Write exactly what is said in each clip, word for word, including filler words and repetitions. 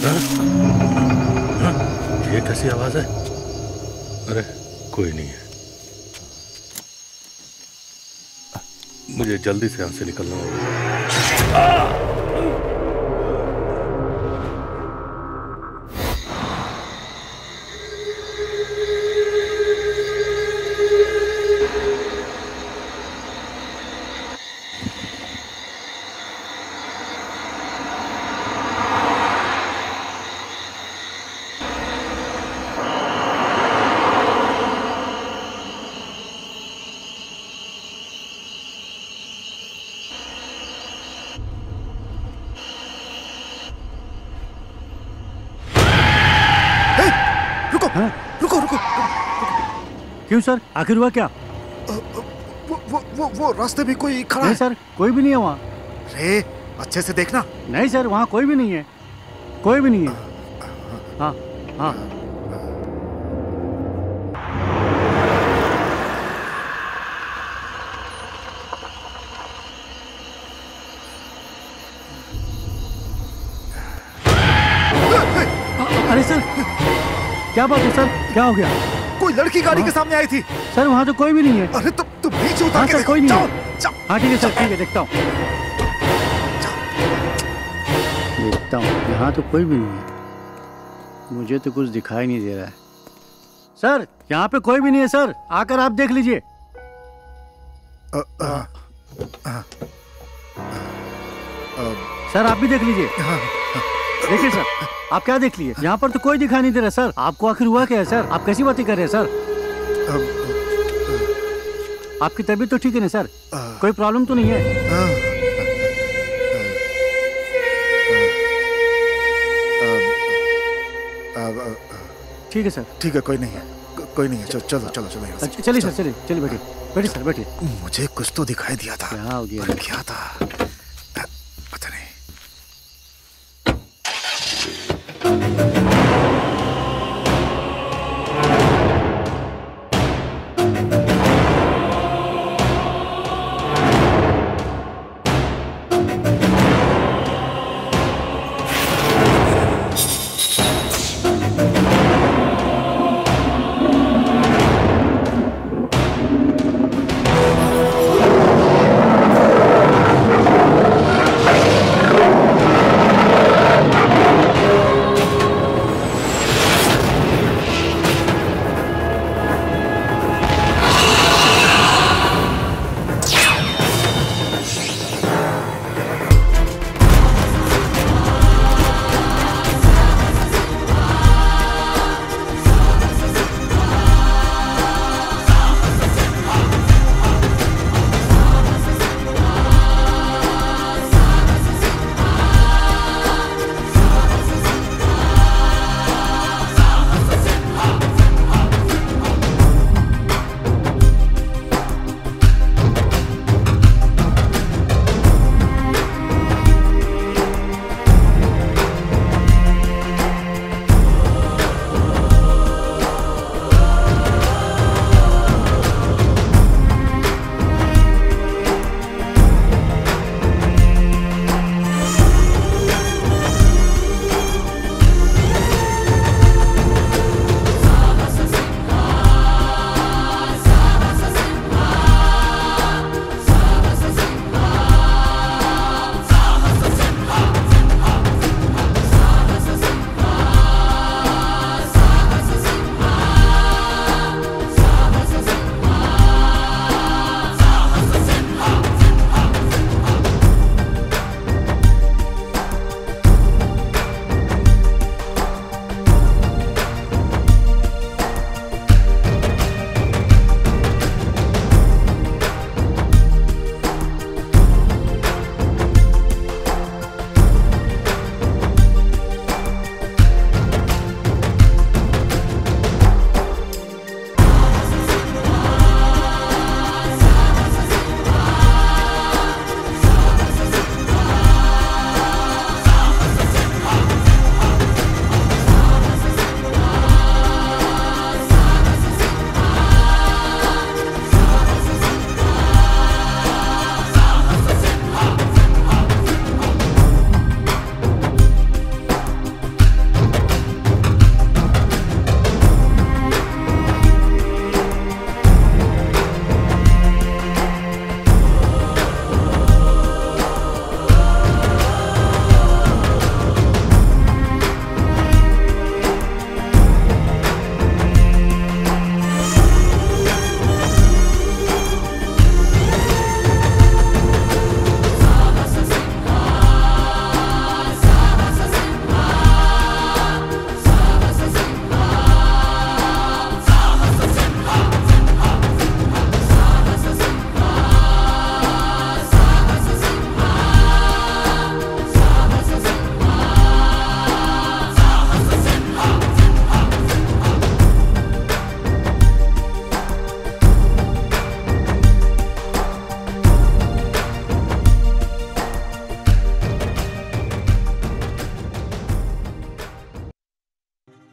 ये कैसी आवाज है? अरे कोई नहीं है, मुझे जल्दी से यहां से निकलना होगा। क्यों सर, आखिर हुआ क्या? वो वो वो वो रास्ते में कोई खड़ा है? नहीं सर, कोई भी नहीं है वहाँ। अरे अच्छे से देखना। नहीं सर, वहाँ कोई भी नहीं है, कोई भी नहीं है। हाँ हाँ। अरे सर, क्या बात है सर, क्या हो गया? कोई लड़की गाड़ी के सामने आई थी। सर वहाँ तो कोई भी नहीं है। अरे तुम तुम नीचे उतार के सर, कोई नहीं जाओ, है। जाओ। हाँ ठीक है सर, ठीक है, देखता हूँ देखता हूँ यहाँ तो कोई भी नहीं है, मुझे तो कुछ दिखाई नहीं दे रहा है। सर यहाँ पे कोई भी नहीं है सर, आकर आप देख लीजिए। सर आप भी देख लीजिए। देखिए सर, आप क्या देख लिए? यहाँ पर तो कोई दिखाई नहीं दे रहा सर। आपको आखिर हुआ क्या है सर? आप कैसी बातें कर रहे हैं सर? आपकी तबीयत तो ठीक है ना सर? कोई प्रॉब्लम तो नहीं है? ठीक है सर, ठीक है, कोई नहीं है, कोई नहीं है। चलो चलो चलो चलो यहाँ से। अच्छा चलिए सर, चलिए चलिए, बैठिए बैठिए सर, बैठिए। मुझे कुछ तो दिखाई दिया था। क्या हो गया? पर क्या था पता नहीं।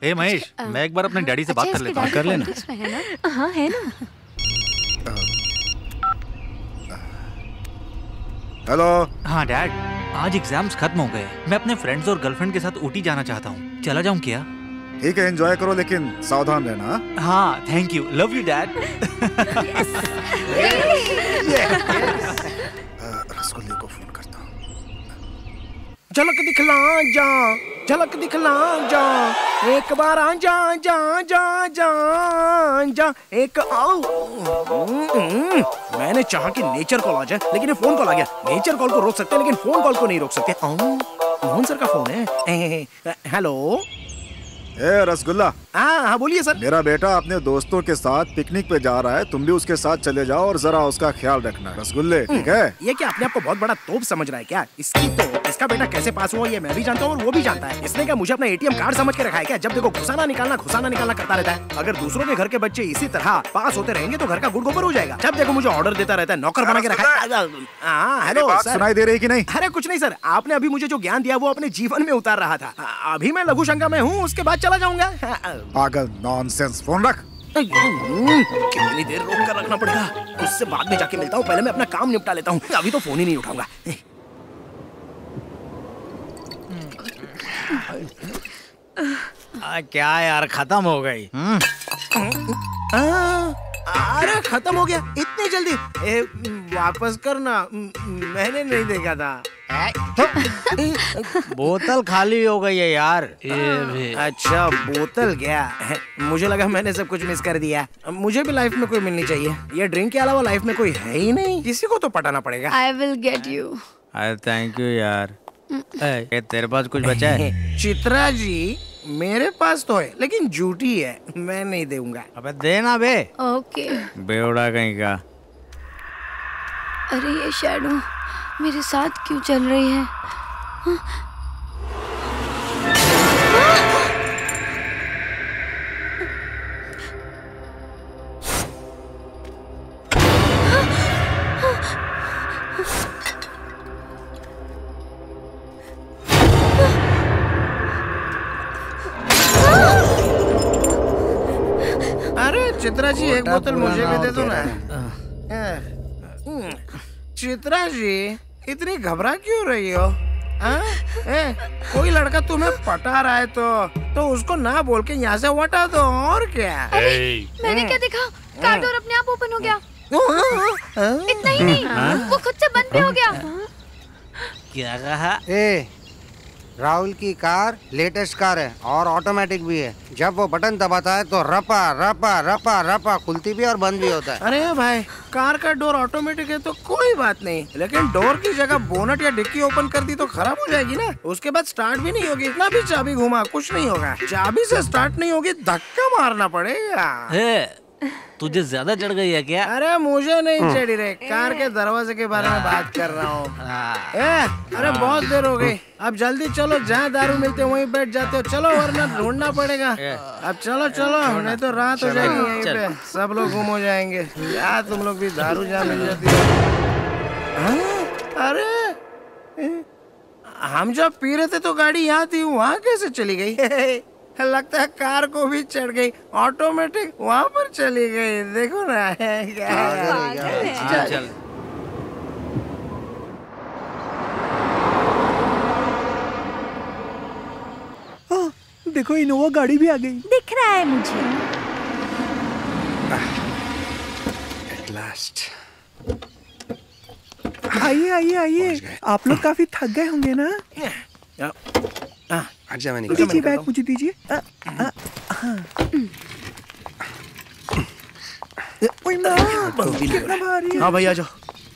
ए महेश, मैं एक बार अपने डैडी से बात कर लेता हूँ। कर लेना। है ना? हाँ है ना। हेलो। हाँ डैड, आज एग्जाम्स खत्म हो गए। मैं अपने फ्रेंड्स और गर्लफ्रेंड के साथ ऊटी जाना चाहता हूँ। चला जाऊँ क्या? ठीक है, एंजॉय करो लेकिन सावधान रहना। हाँ thank you, love you dad. रसगुल्ले को फोन करता हूँ। झलक दिखला जा, झलक दिखला जा, एक बार आ जा जा जा जा जा एक आओ। मैंने चाहा कि नेचर कॉल आ जाए, लेकिन ये फोन कॉल आ गया। नेचर कॉल को रोक सकते हैं लेकिन फोन कॉल को नहीं रोक सकते। मोहन सर का फोन है। हेलो। ए रसगुल्ला। हाँ हाँ बोलिए सर। मेरा बेटा अपने दोस्तों के साथ पिकनिक पे जा रहा है, तुम भी उसके साथ चले जाओ और जरा उसका ख्याल रखना। रसगुल्ले ठीक है? ये क्या अपने आप को बहुत बड़ा तोप समझ रहा है क्या? इसकी तो इसका बेटा कैसे पास हुआ ये मैं भी जानता हूँ और वो भी जानता है। इसने क्या मुझे अपना एटीएम कार्ड समझ के रखा है क्या? जब देखो घुसाना निकालना घुसाना निकालना करता रहता है। अगर दूसरों के घर के बच्चे इसी तरह पास होते रहेंगे तो घर का गुड़ गोबर हो जाएगा। जब देखो मुझे ऑर्डर देता रहता है, नौकर बना के रखा है। हाँ हेलो सर। सुनाई दे रही कि नहीं? अरे कुछ नहीं सर, आपने अभी मुझे जो ज्ञान दिया वो अपने जीवन में उतार रहा था। अभी मैं लघु शंका में हूँ, उसके बाद चला जाऊंगा। पागल, नॉनसेंस, फोन रख। कितनी देर रोक कर रखना पड़ेगा? उससे बाद में जाके मिलता हूँ, पहले मैं अपना काम निपटा लेता हूँ। अभी तो फोन ही नहीं उठाऊंगा। आ, क्या यार, खत्म हो गई। अरे खत्म हो गया इतनी जल्दी? ए, वापस करना, मैंने नहीं देखा था। बोतल खाली हो गई है यार। अच्छा बोतल गया, मुझे लगा मैंने सब कुछ मिस कर दिया। मुझे भी लाइफ में कोई मिलनी चाहिए। ये ड्रिंक के अलावा लाइफ में कोई है ही नहीं, किसी को तो पटाना पड़ेगा। I will get you. अरे थैंक यू यार। ए, तेरे पास कुछ बचा है? चित्रा जी मेरे पास तो है लेकिन झूठी है, मैं नहीं दूंगा। अबे देना बे। ओके। बेवड़ा कहीं का। अरे ये शैडो मेरे साथ क्यों चल रही है? अरे चित्रा जी एक बोतल मुझे भी दे दो ना। चित्रा जी इतनी घबरा क्यों रही हो? हाँ? ए, कोई लड़का तुम्हें पटा रहा है तो तो उसको ना बोल के यहाँ से हटा दो, और क्या? अरे मैंने क्या देखा? कार डोर अपने आप ओपन हो गया। इतना ही नहीं, वो खुद से बंद भी हो गया। क्या कहा? ए, राहुल की कार लेटेस्ट कार है और ऑटोमेटिक भी है। जब वो बटन दबाता है तो रपा रपा रपा रपा खुलती भी और बंद भी होता है। अरे भाई कार का डोर ऑटोमेटिक है तो कोई बात नहीं, लेकिन डोर की जगह बोनट या डिक्की ओपन कर दी तो खराब हो जाएगी ना। उसके बाद स्टार्ट भी नहीं होगी, इतना भी चाबी घुमा कुछ नहीं होगा। चाबी से स्टार्ट नहीं होगी, धक्का मारना पड़ेगा। तुझे ज्यादा चढ़ गई है क्या? अरे मुझे नहीं चढ़ी रे, कार के दरवाजे के बारे में बात कर रहा हूँ। ए, अरे बहुत देर हो गई, अब जल्दी चलो, जहाँ दारू मिलते वहीं बैठ जाते हो। चलो वरना ढूंढना पड़ेगा। अब चलो चलो, नहीं तो रात हो जाएगी यहीं पे, सब लोग गुम हो जाएंगे। यार तुम लोग भी दारू जहाँ मिल जाती है। अरे हम जब पी रहे थे तो गाड़ी यहाँ थी, वहाँ कैसे चली गई? लगता है कार को भी चढ़ गई, ऑटोमेटिक वहाँ पर चली गई। देखो ना क्या। चल। देखो इनोवा गाड़ी भी आ गई। दिख रहा है मुझे। At last. आइए आइए आइए, आप लोग काफी थक गए होंगे ना? अच्छा मैंने दीजिए बैग मुझे दीजिए। हाँ भाई आ जाओ।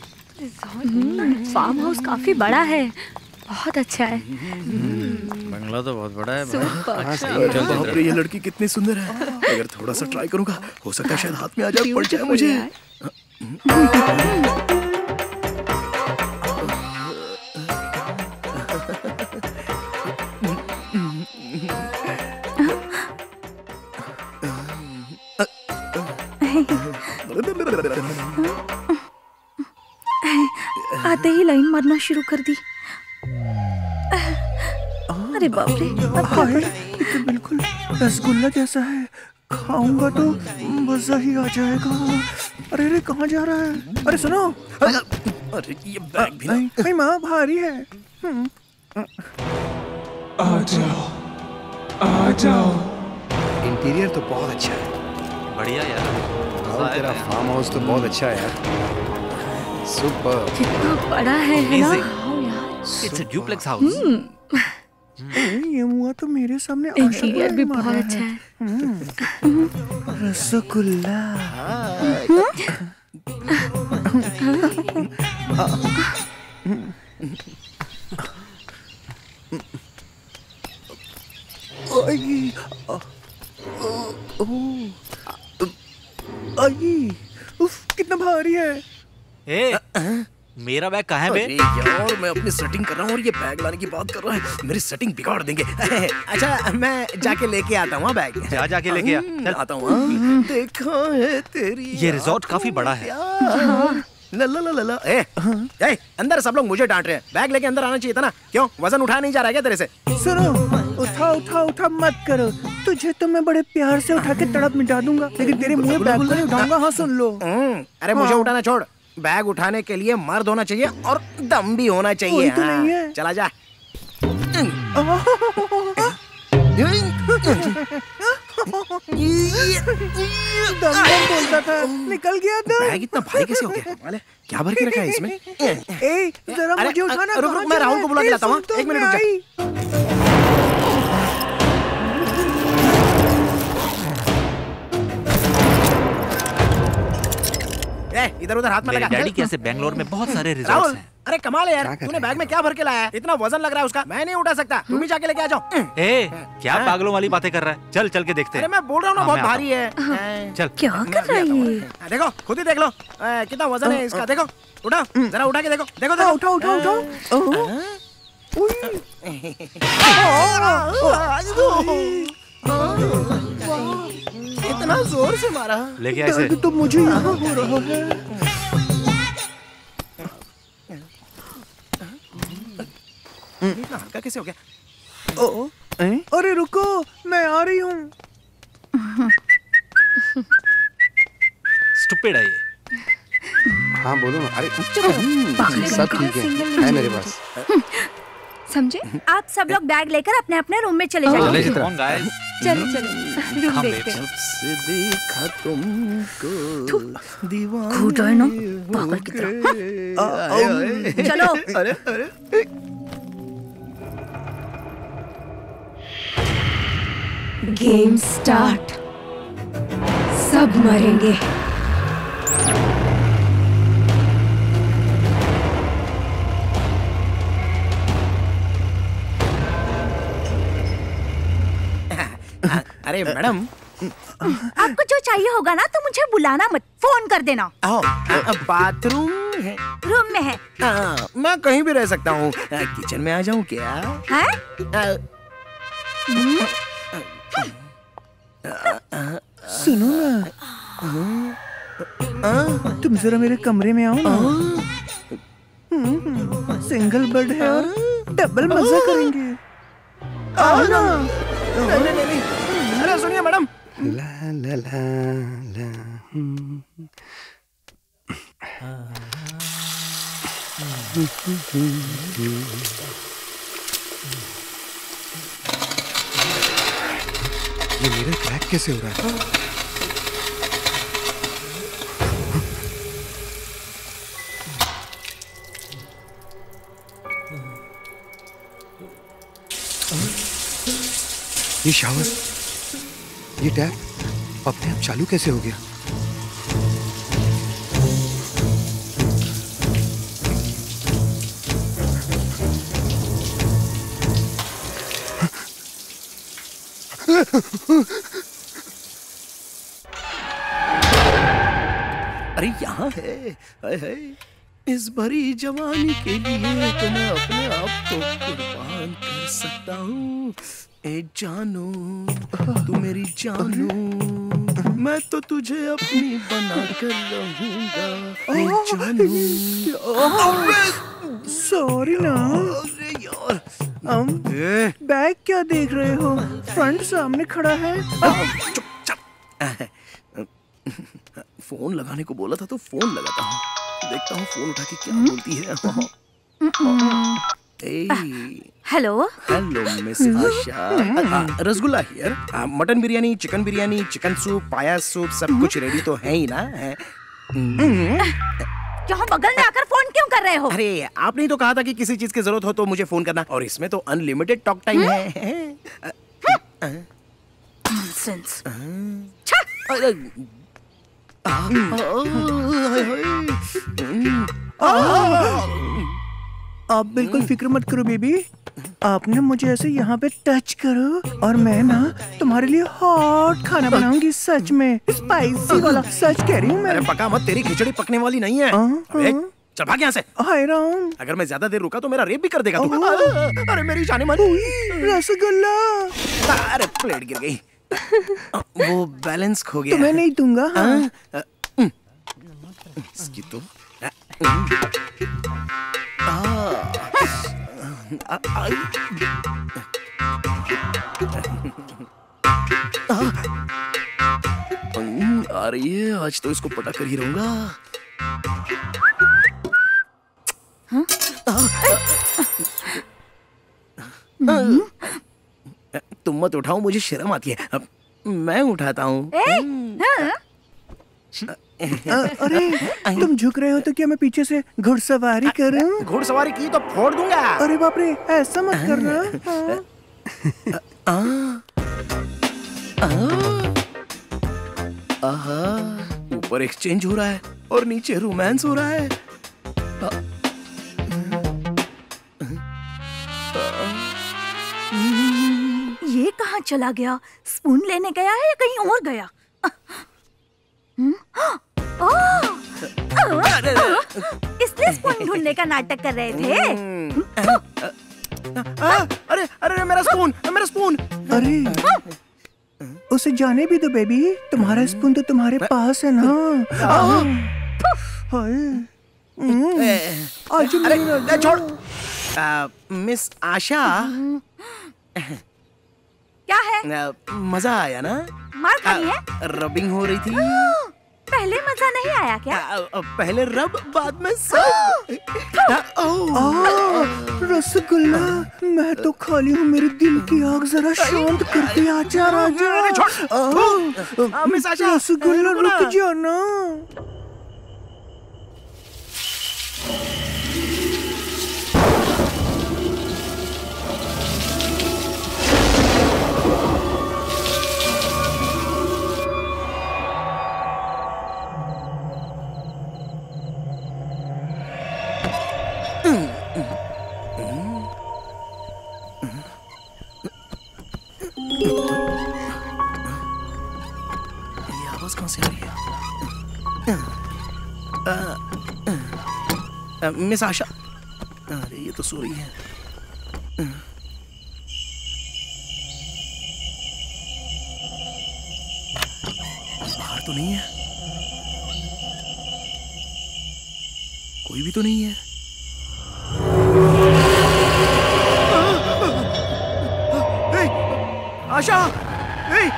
फार्म हाउस काफी बड़ा है, बहुत अच्छा है। बंगला तो बहुत बड़ा है। बाप रे, ये लड़की कितनी सुंदर है। अगर थोड़ा सा ट्राई करूंगा हो सकता है शायद हाथ में आ जाए, पड़ जाए मुझे। आते ही लाइन मारना शुरू कर दी। अरे बाप रे, हाय, ये तो बिल्कुल रसगुल्ला जैसा है, खाऊंगा तो मजा ही आ जाएगा। अरे अरे कहाँ जा रहा है? अरे सुनो, अरे ये बैग भी ना। अरे माँ भारी है। आ जाओ, आ जाओ। इंटीरियर तो बहुत अच्छा है। बढ़िया यार। और तेरा फार्म हाउस तो बहुत अच्छा है यार। सुपर। कितना बड़ा है ना? It's a duplex house. ये मुआ तो मेरे सामने इंटीरियर भी बहुत अच्छा है। रसगुल्ला। आई, आई, उफ, कितना भारी है। ए, मेरा बैग कहाँ है बे? अरे यार मैं अपनी सेटिंग कर रहा हूँ और ये बैग लाने की बात कर रहा है। मेरी सेटिंग बिगाड़ देंगे। अच्छा मैं जाके लेके आता हूँ बैग। जा जाके लेके आ। चल आता हूँ। देखा है तेरी ये रिजॉर्ट काफी बड़ा है। ला ला ला ला। ए, ए, अंदर सब लोग मुझे डांट रहे हैं। बैग लेके अंदर आना चाहिए था ना। क्यों वजन उठा नहीं जा रहा है क्या तेरे से? सुनो, उठा उठा उठा मत करो। तुझे तो मैं बड़े प्यार से उठा के तड़प मिटा दूंगा, लेकिन तेरे मुंह बैग को नहीं उठाऊंगा। हाँ सुन लो। अरे मुझे उठाना छोड़। बैग उठाने के लिए मर्द होना चाहिए और दम भी होना चाहिए। तो नहीं है। चला जा। दम दम बोलता था, निकल गया दम। बैग इतना भारी कैसे हो गया? कमाल है। क्या भर के रखा है इसमें? ए, जरा मुझे उठाना। रुक रुक, मैं राहुल को बुला के लाता हूँ। एक मिनट रुक जा। इधर उधर हाथ में लगा। डैडी के ऐसे बेंगलोर में बहुत सारे रिजॉर्ट्स हैं। अरे कमाल है यार, तूने बैग में क्या भर के लाया है? इतना वजन लग रहा है उसका, मैं नहीं उठा सकता। तुम ही जाके लेके आ जाओ। ए, क्या पागलों वाली बातें कर रहा है? चल चल के देखते हैं। अरे मैं बोल रहा हूँ ना, बहुत भारी है। चल। क्या कर रहा है ये? देखो खुद ही देख लो कितना वजन है इसका। देखो उठा, जरा उठा के देखो। देखो देखो, उठा उठा उठा। इतना जोर से मारा। लेके ऐसे तो मुझे यहाँ हो रहा है। इतना हल्का कैसे हो गया? ओ, अरे रुको, मैं आ रही हूँ। स्टूपिड है ये। हाँ बोलो ना। अरे सब ठीक है, है मेरे पास। समझे? आप सब लोग बैग लेकर अपने अपने रूम में चले जाइए। चले कौन गाइस? चलो चलो रूम देखते हैं। से देखा तुमको दीवाना। खुद है ना पागल की तरह। चलो। अरे अरे गेम स्टार्ट। सब मरेंगे। अरे मैडम, आपको जो चाहिए होगा ना तो मुझे बुलाना मत, फोन कर देना। बाथरूम है? रूम में है। आ, मैं कहीं भी रह सकता हूँ। किचन में आ जाऊँ क्या? है? सुनो ना, तुम जरा मेरे कमरे में आओ ना। सिंगल बेड है और डबल मजा करेंगे। आओ ना। नहीं नहीं नहीं। अरे सुनिए मैडम। ला ला ला ला। ये मेरा क्रैक कैसे हो रहा है? ये शावर, ये टैप अपने आप चालू कैसे हो गया? अरे यहाँ है। हाय हाय। इस भरी जवानी के लिए तो मैं अपने आप को कुर्बान कर सकता हूँ। ए जानू, तू मेरी जानू, मैं तो तुझे अपनी बना कर रहूंगा। ए जानू। सॉरी ना। अरे यार और हम बैग क्या देख रहे हो? फ्रंट सामने खड़ा है। फोन लगाने को बोला था तो फोन लगाता हूँ, देखता हूँ फोन उठा के क्या बोलती है। Hello hello miss Asha, Rasgulla here. Mutton biryani, chicken biryani, chicken soup, paya soup सब कुछ रेडी तो है ही ना? यहाँ बगल में आकर फोन क्यों कर रहे हो? अरे आपने तो कहा था कि किसी चीज की जरूरत हो तो मुझे फोन करना, और इसमें तो अनलिमिटेड टॉक टाइम है। नॉनसेंस। आप बिल्कुल फिक्र मत करो बेबी, आपने मुझे ऐसे यहाँ पे टच करो और मैं ना तुम्हारे लिए हॉट खाना बनाऊंगी, सच में स्पाइसी वाला, सच कह रही हूँ मैं। अरे पका मत, तेरी खिचड़ी पकने वाली नहीं है। अरे चल भाग यहाँ से। हाय राम, अगर मैं ज्यादा देर रुका तो मेरा रेप भी कर देगा तू। अरे मेरी जाने मन। रसगुल्ला। अरे प्लेट गिर गई, वो बैलेंस खो गया। मैं नहीं दूंगा। हाँ? इसकी तो आ रही है, आज तो इसको पटा कर ही रहूंगा। हाँ? तुम मत उठाओ, मुझे शर्म आती है। अब मैं उठाता हूँ। अरे तुम झुक रहे हो तो क्या मैं पीछे से घुड़सवारी करूं? घुड़सवारी की तो फोड़ दूंगा। अरे बाप रे, ऐसा मत करना। ऊपर एक्सचेंज हो रहा है और नीचे रोमांस हो रहा है। ये कहाँ चला गया? स्पून लेने गया है या कहीं और गया? इसलिए स्पून ढूंढने का नाटक कर रहे थे। अरे अरे मेरा स्पून, मेरा स्पून। अरे उसे जाने भी दो बेबी, तुम्हारा स्पून तो तुम्हारे पास है ना। अरे छोड़। मिस आशा, क्या है? मजा आया ना? मार खाई है? रबिंग हो रही थी। पहले मजा नहीं आया क्या? आ, पहले रब बाद में सब। रसगुल्ला, मैं तो खाली हूँ, मेरे दिल की आग जरा शांत करती। आजा राजा। रसगुल्ला रुक जाना। मिस आशा, अरे ये तो सो रही है। बाहर तो नहीं है, कोई भी तो नहीं है। आशा, नहीं,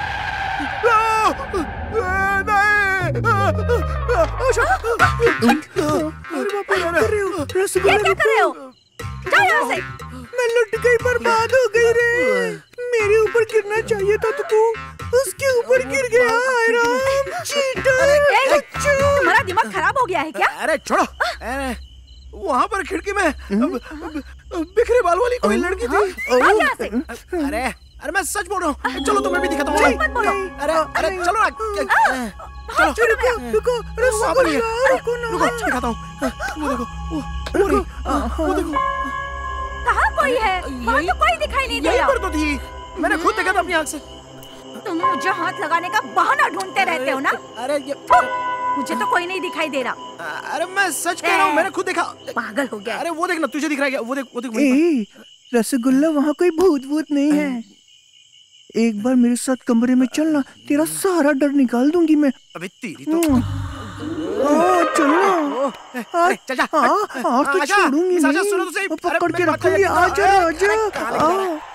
ये क्या कर रहे हो? जाओ यहाँ से। मैं लुट गई, बर्बाद हो गई रे। मेरे ऊपर गिरना चाहिए था तो तू उसके ऊपर गिर गया। राम चीटर। तुम्हारा दिमाग खराब हो गया है क्या? अरे छोड़ो। अरे वहाँ पर खिड़की में बिखरे बाल वाली कोई लड़की थी। अरे अरे मैं सच बोल रहा हूँ, चलो तुम्हें भी दिखाता हूँ। अरे अरे चलो ना, चलो रुको रुको, अरे वहाँ पर है, रुको रुको, दिखाता हूँ। वो देखो, वो देखो, वो देखो। कहाँ कोई है? वहाँ तो कोई दिखाई नहीं दे रहा। यहीं पर तो थी, मैंने खुद देखा था अपनी आँख से। तुम मुझे हाथ लगाने का बहाना ढूंढते रहते हो ना? अरे ये मुझे तो कोई नहीं दिखाई दे रहा। अरे मैं सच कह रहा हूँ, मैंने खुद देखा। पागल हो गया। अरे वो देखना, तुझे दिख रहा है? वो देख, वो देख। रसगुल्ला, वहाँ कोई भूत भूत नहीं है। एक बार मेरे साथ कमरे में चलना, तेरा सारा डर निकाल दूंगी मैं। अबे तेरी तो। ओ, चलो। हाँ, चल जा। हाँ, और तो आजा, छोड़ूंगी साजा, नहीं। सुनो तो सही। वो अरे, पकड़ के मेरी बात रखूंगी। तो आजा अरे, आजा। कहाँ लेके जा रहा है? हाँ।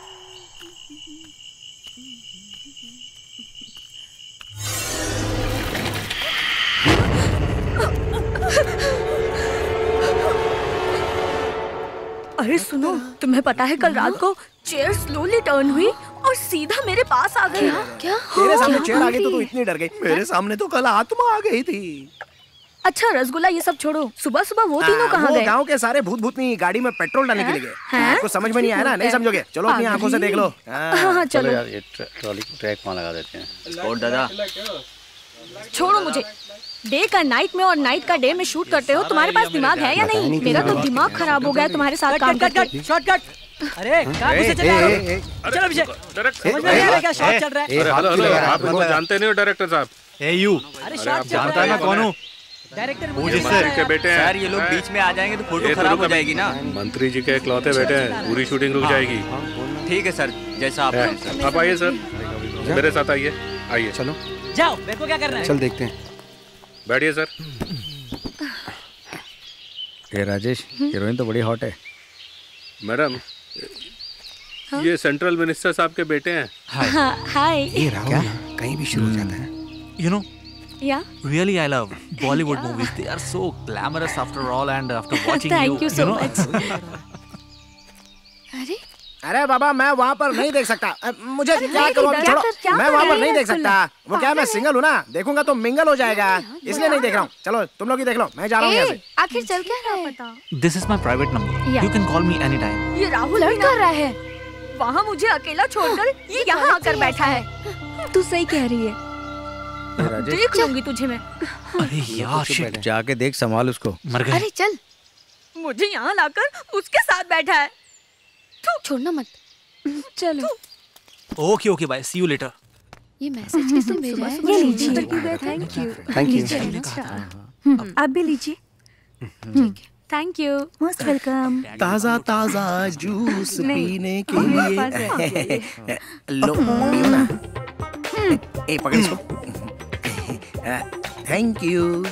अरे सुनो, तुम्हें पता है कल रात को चेयर स्लोली टर्न हुई और सीधा मेरे पास आ गई। क्या? तेरे सामने क्या चेयर आ गई तो हुई? तू इतनी डर गई। मेरे सामने तो कल आत्मा आ गई थी। अच्छा रसगुल्ला ये सब छोड़ो, सुबह सुबह वो तीनों आ, कहाँ वो गए? गांव के सारे भूत भूतनी गाड़ी में पेट्रोल डालने के लिए गए। हैं? आपको समझ में नहीं आया ना? नहीं समझोगे? चलो अपनी आंखों से देख लो। हाँ हाँ चलो चलो। यार ये ट्र- ट्रॉली को ट्रैक वहाँ लगा देते हैं। और दादा छोड़ो मुझे। डे का नाइट में और नाइट का डे में शूट करते हो, तुम्हारे पास दिमाग है या नहीं? मेरा तो दिमाग खराब हो गया तुम्हारे साथ काम करके। शॉर्टकट। अरे कहाँ घुसे चले आ रहे हो? चलो अभिषेक, समझ में नहीं आ रहा क्या शॉट चल रहा है? अरे हेलो हेलो, आप इनको जानते नहीं हो डायरेक्टर साहब? ए यू, अरे शॉट चल जानता रहा है मैं है। कौन हूँ? डायरेक्टर ये मंत्री के बेटे हैं। सर ये लोग बीच में आ जाएंगे तो फोटो ये तो खराब हो रुक अभी। जाएगी ना। मंत्री जी के इकलौते बेटे हैं, पूरी शूटिंग रुक जाएगी। ठीक है सर, जैसा आप कहें सर। आप आइए सर, मेरे साथ आइए। आइए चलो जाओ, मेरे को क्या करना है? चल देखते हैं। बैठिए सर। ये राजेश, हीरोइन तो बड़ी हॉट है। मैडम, ये सेंट्रल मिनिस्टर साहब के बेटे हैं। हाँ, हाय। ये राहुल कहीं भी शुरू हो जाता है। You know, या really I love Bollywood movies. They are so glamorous after all, and after watching you, thank you so know. Much. अरे अरे बाबा मैं वहाँ पर नहीं देख सकता। अ, मुझे क्या नहीं, करो क्या छोड़ो। कर- क्या मैं कर वहाँ रहे पर नहीं हैं देख सकता। वो क्या मैं पागल। सिंगल हूँ ना, देखूंगा तो मिंगल हो जाएगा, इसलिए नहीं देख रहा हूँ। चलो तुम लोग ही देख लो, मैं जा रहा हूँ यहाँ ए, से। आखिर चल क्या रहा है? पता This is my private number. Yeah. You can call me anytime. ये राहुल लड़ कर रहा है। वहाँ मुझे अकेला छोड़कर ये यहाँ आकर बैठा है। तू सही कह रही है। देख लूंगी तुझे मैं। अरे यार shit. जाके देख, संभाल उसको। मर गए। अरे चल, मुझे यहाँ लाकर उसके साथ बैठा है। छोड़ना मत। चलो। Okay okay bye. See you later. ये मैसेज किसने भेजा है? ये लीजिए। Thank you. Thank you. आप भी लीजिए। Thank you. Most welcome. ताजा ताजा जूस पीने के लिए लो पियो ना। ए पकड़ इसको। Thank you.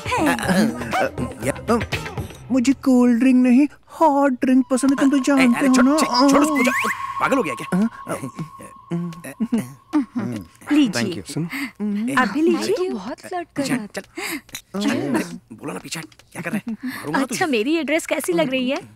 मुझे कोल्ड ड्रिंक नहीं हॉट ड्रिंक पसंद है, तुम तो जानते हो ना। छोड़ उसको, मुझे पागल हो गया क्या? लीजिए। सुन आप भी लीजिए। बहुत फ्लर्ट कर रहा चल चल बोलो ना पीछे क्या कर रहे हैं? मारूंगा अच्छा मेरी ये ड्रेस कैसी लग रही है?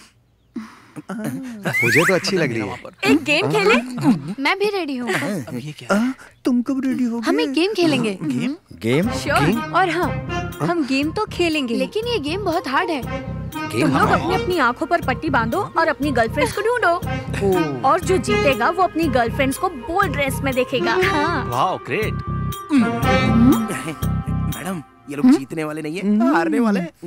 मुझे तो अच्छी लग रही है। एक गेम खेले? मैं भी रेडी हूँ। अब ये क्या? आ, तुम कब रेडी हो? हम एक गेम खेलेंगे। Game? गेम? श्योर। और हाँ, हम गेम तो खेलेंगे, लेकिन ये गेम बहुत हार्ड है। तुम लोग अपनी अपनी आंखों पर पट्टी बांधो और अपनी गर्लफ्रेंड्स को ढूंढो, और जो जीतेगा वो अपनी गर्लफ्रेंड्स को बोल्ड ड्रेस में देखेगा। हाँ। Wow, great. मैडम ये लोग जीतने वाले नहीं है, हारने वाले हैं।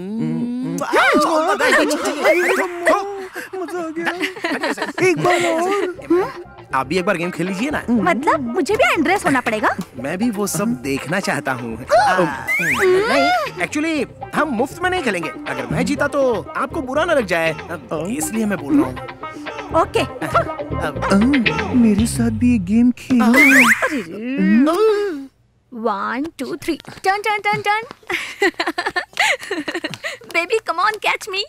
मजा आ गया। एक बार और। आप भी एक बार गेम खेल लीजिए ना। मतलब मुझे भी अनड्रेस होना पड़ेगा? मैं भी वो सब देखना चाहता हूँ। नहीं एक्चुअली हम मुफ्त में नहीं खेलेंगे। अगर मैं जीता तो आपको बुरा न लग जाए, इसलिए मैं बोल रहा हूँ। ओके। आ, मेरे साथ भी एक गेम खेलो। One two three turn turn turn turn. Baby come on catch me.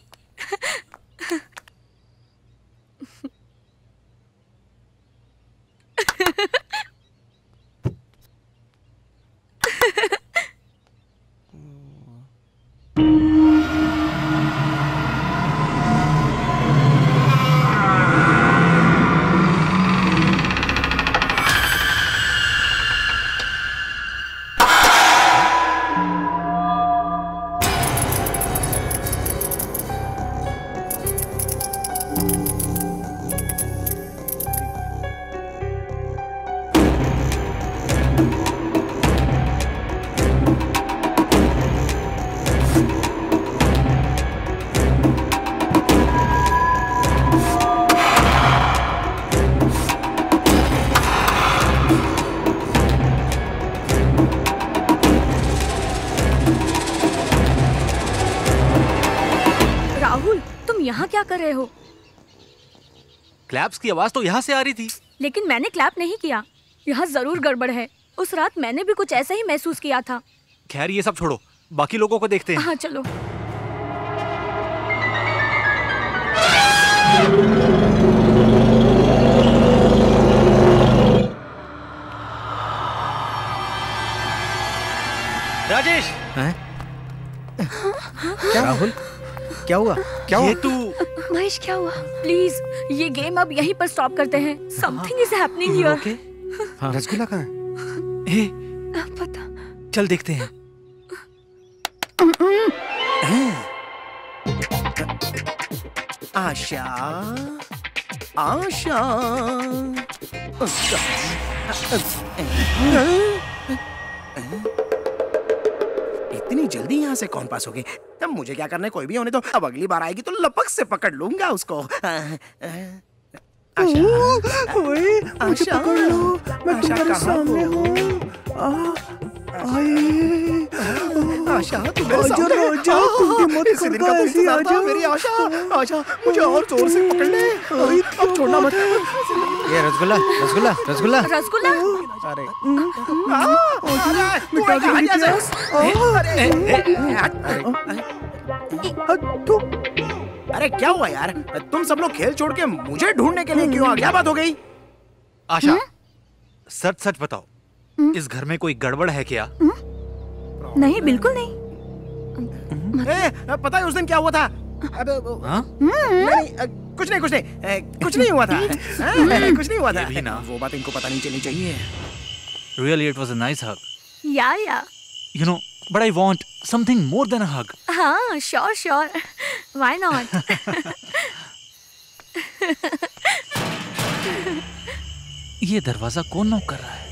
यहाँ क्या कर रहे हो? क्लैप्स की आवाज तो यहाँ से आ रही थी। लेकिन मैंने क्लैप नहीं किया। यहाँ जरूर गड़बड़ है। उस रात मैंने भी कुछ ऐसा ही महसूस किया था। खैर ये सब छोड़ो, बाकी लोगों को देखते हैं। हाँ चलो। राजेश। क्या राहुल, क्या हुआ? क्या हुआ? ये तू महेश, क्या हुआ? प्लीज ये गेम अब यहीं पर स्टॉप करते हैं। Something is happening here. Okay. Rasgulla कहाँ है? ए, पता। चल देखते हैं। आशा, आशा, इतनी जल्दी यहाँ से कौन पास हो गए? अब मुझे क्या करना है, कोई भी होने दो। अब अगली बार आएगी तो लपक से पकड़ लूंगा उसको। आशा, ओए, आशा, पकड़ लो, मैं तुम्हारे सामने हूँ। आशा, तू मेरे सामने है। राजा, तुम मत इसी दिन का तो इंतजार था मेरी आशा। आशा, मुझे और जोर से पकड़ ले। अब छोड़ना मत। ये रसगुल्ला, रसगुल्ला, रसगुल्ला। रसगुल्ला। अरे, मिटा दे मेरी प्यास। अरे क्या हुआ यार? तुम सब लोग खेल छोड़ के मुझे ढूंढने के लिए क्यों आ? क्या बात हो गई? आशा, सच सच बताओ, इस घर में कोई गड़बड़ है क्या? नहीं, बिल्कुल नहीं। ए, पता है उस दिन क्या हुआ था? अब नहीं, कुछ नहीं, कुछ नहीं, कुछ नहीं हुआ था। कुछ नहीं हुआ था। ये भी ना। वो बात इनको पता नहीं चलनी चाहिए। Really, it was a nice hug. या या You know, but I want something more than a hug. हाँ, श्योर श्योर, व्हाई नॉट। ये दरवाजा कौन नॉक कर रहा है?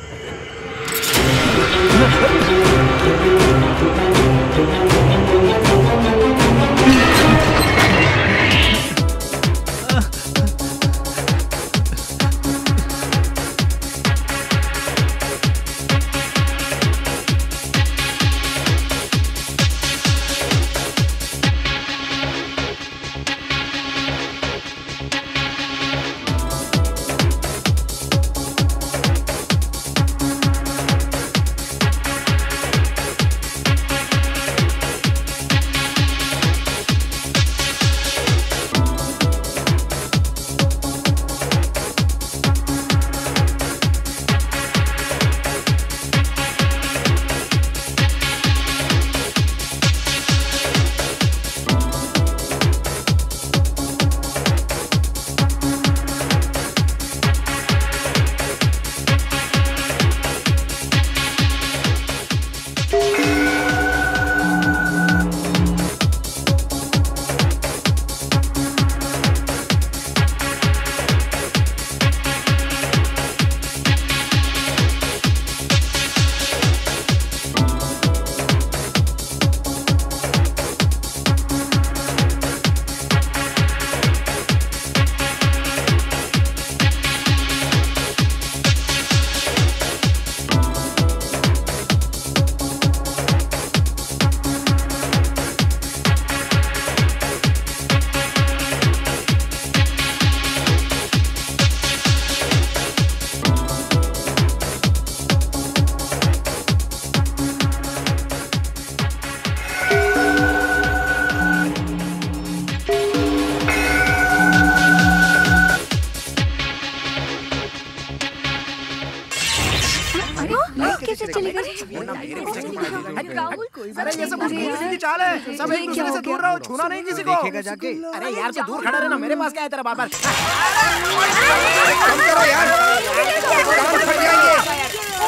कैसे चली गई? अरे ये सब की चाल है, सब एक दूसरे से दूर रहो, छूना नहीं किसी को। देखेगा जाके। अरे यार तू दूर खड़ा रहना, मेरे पास क्या है तेरा बार बार। कम करो यार, कान फट जाएंगे।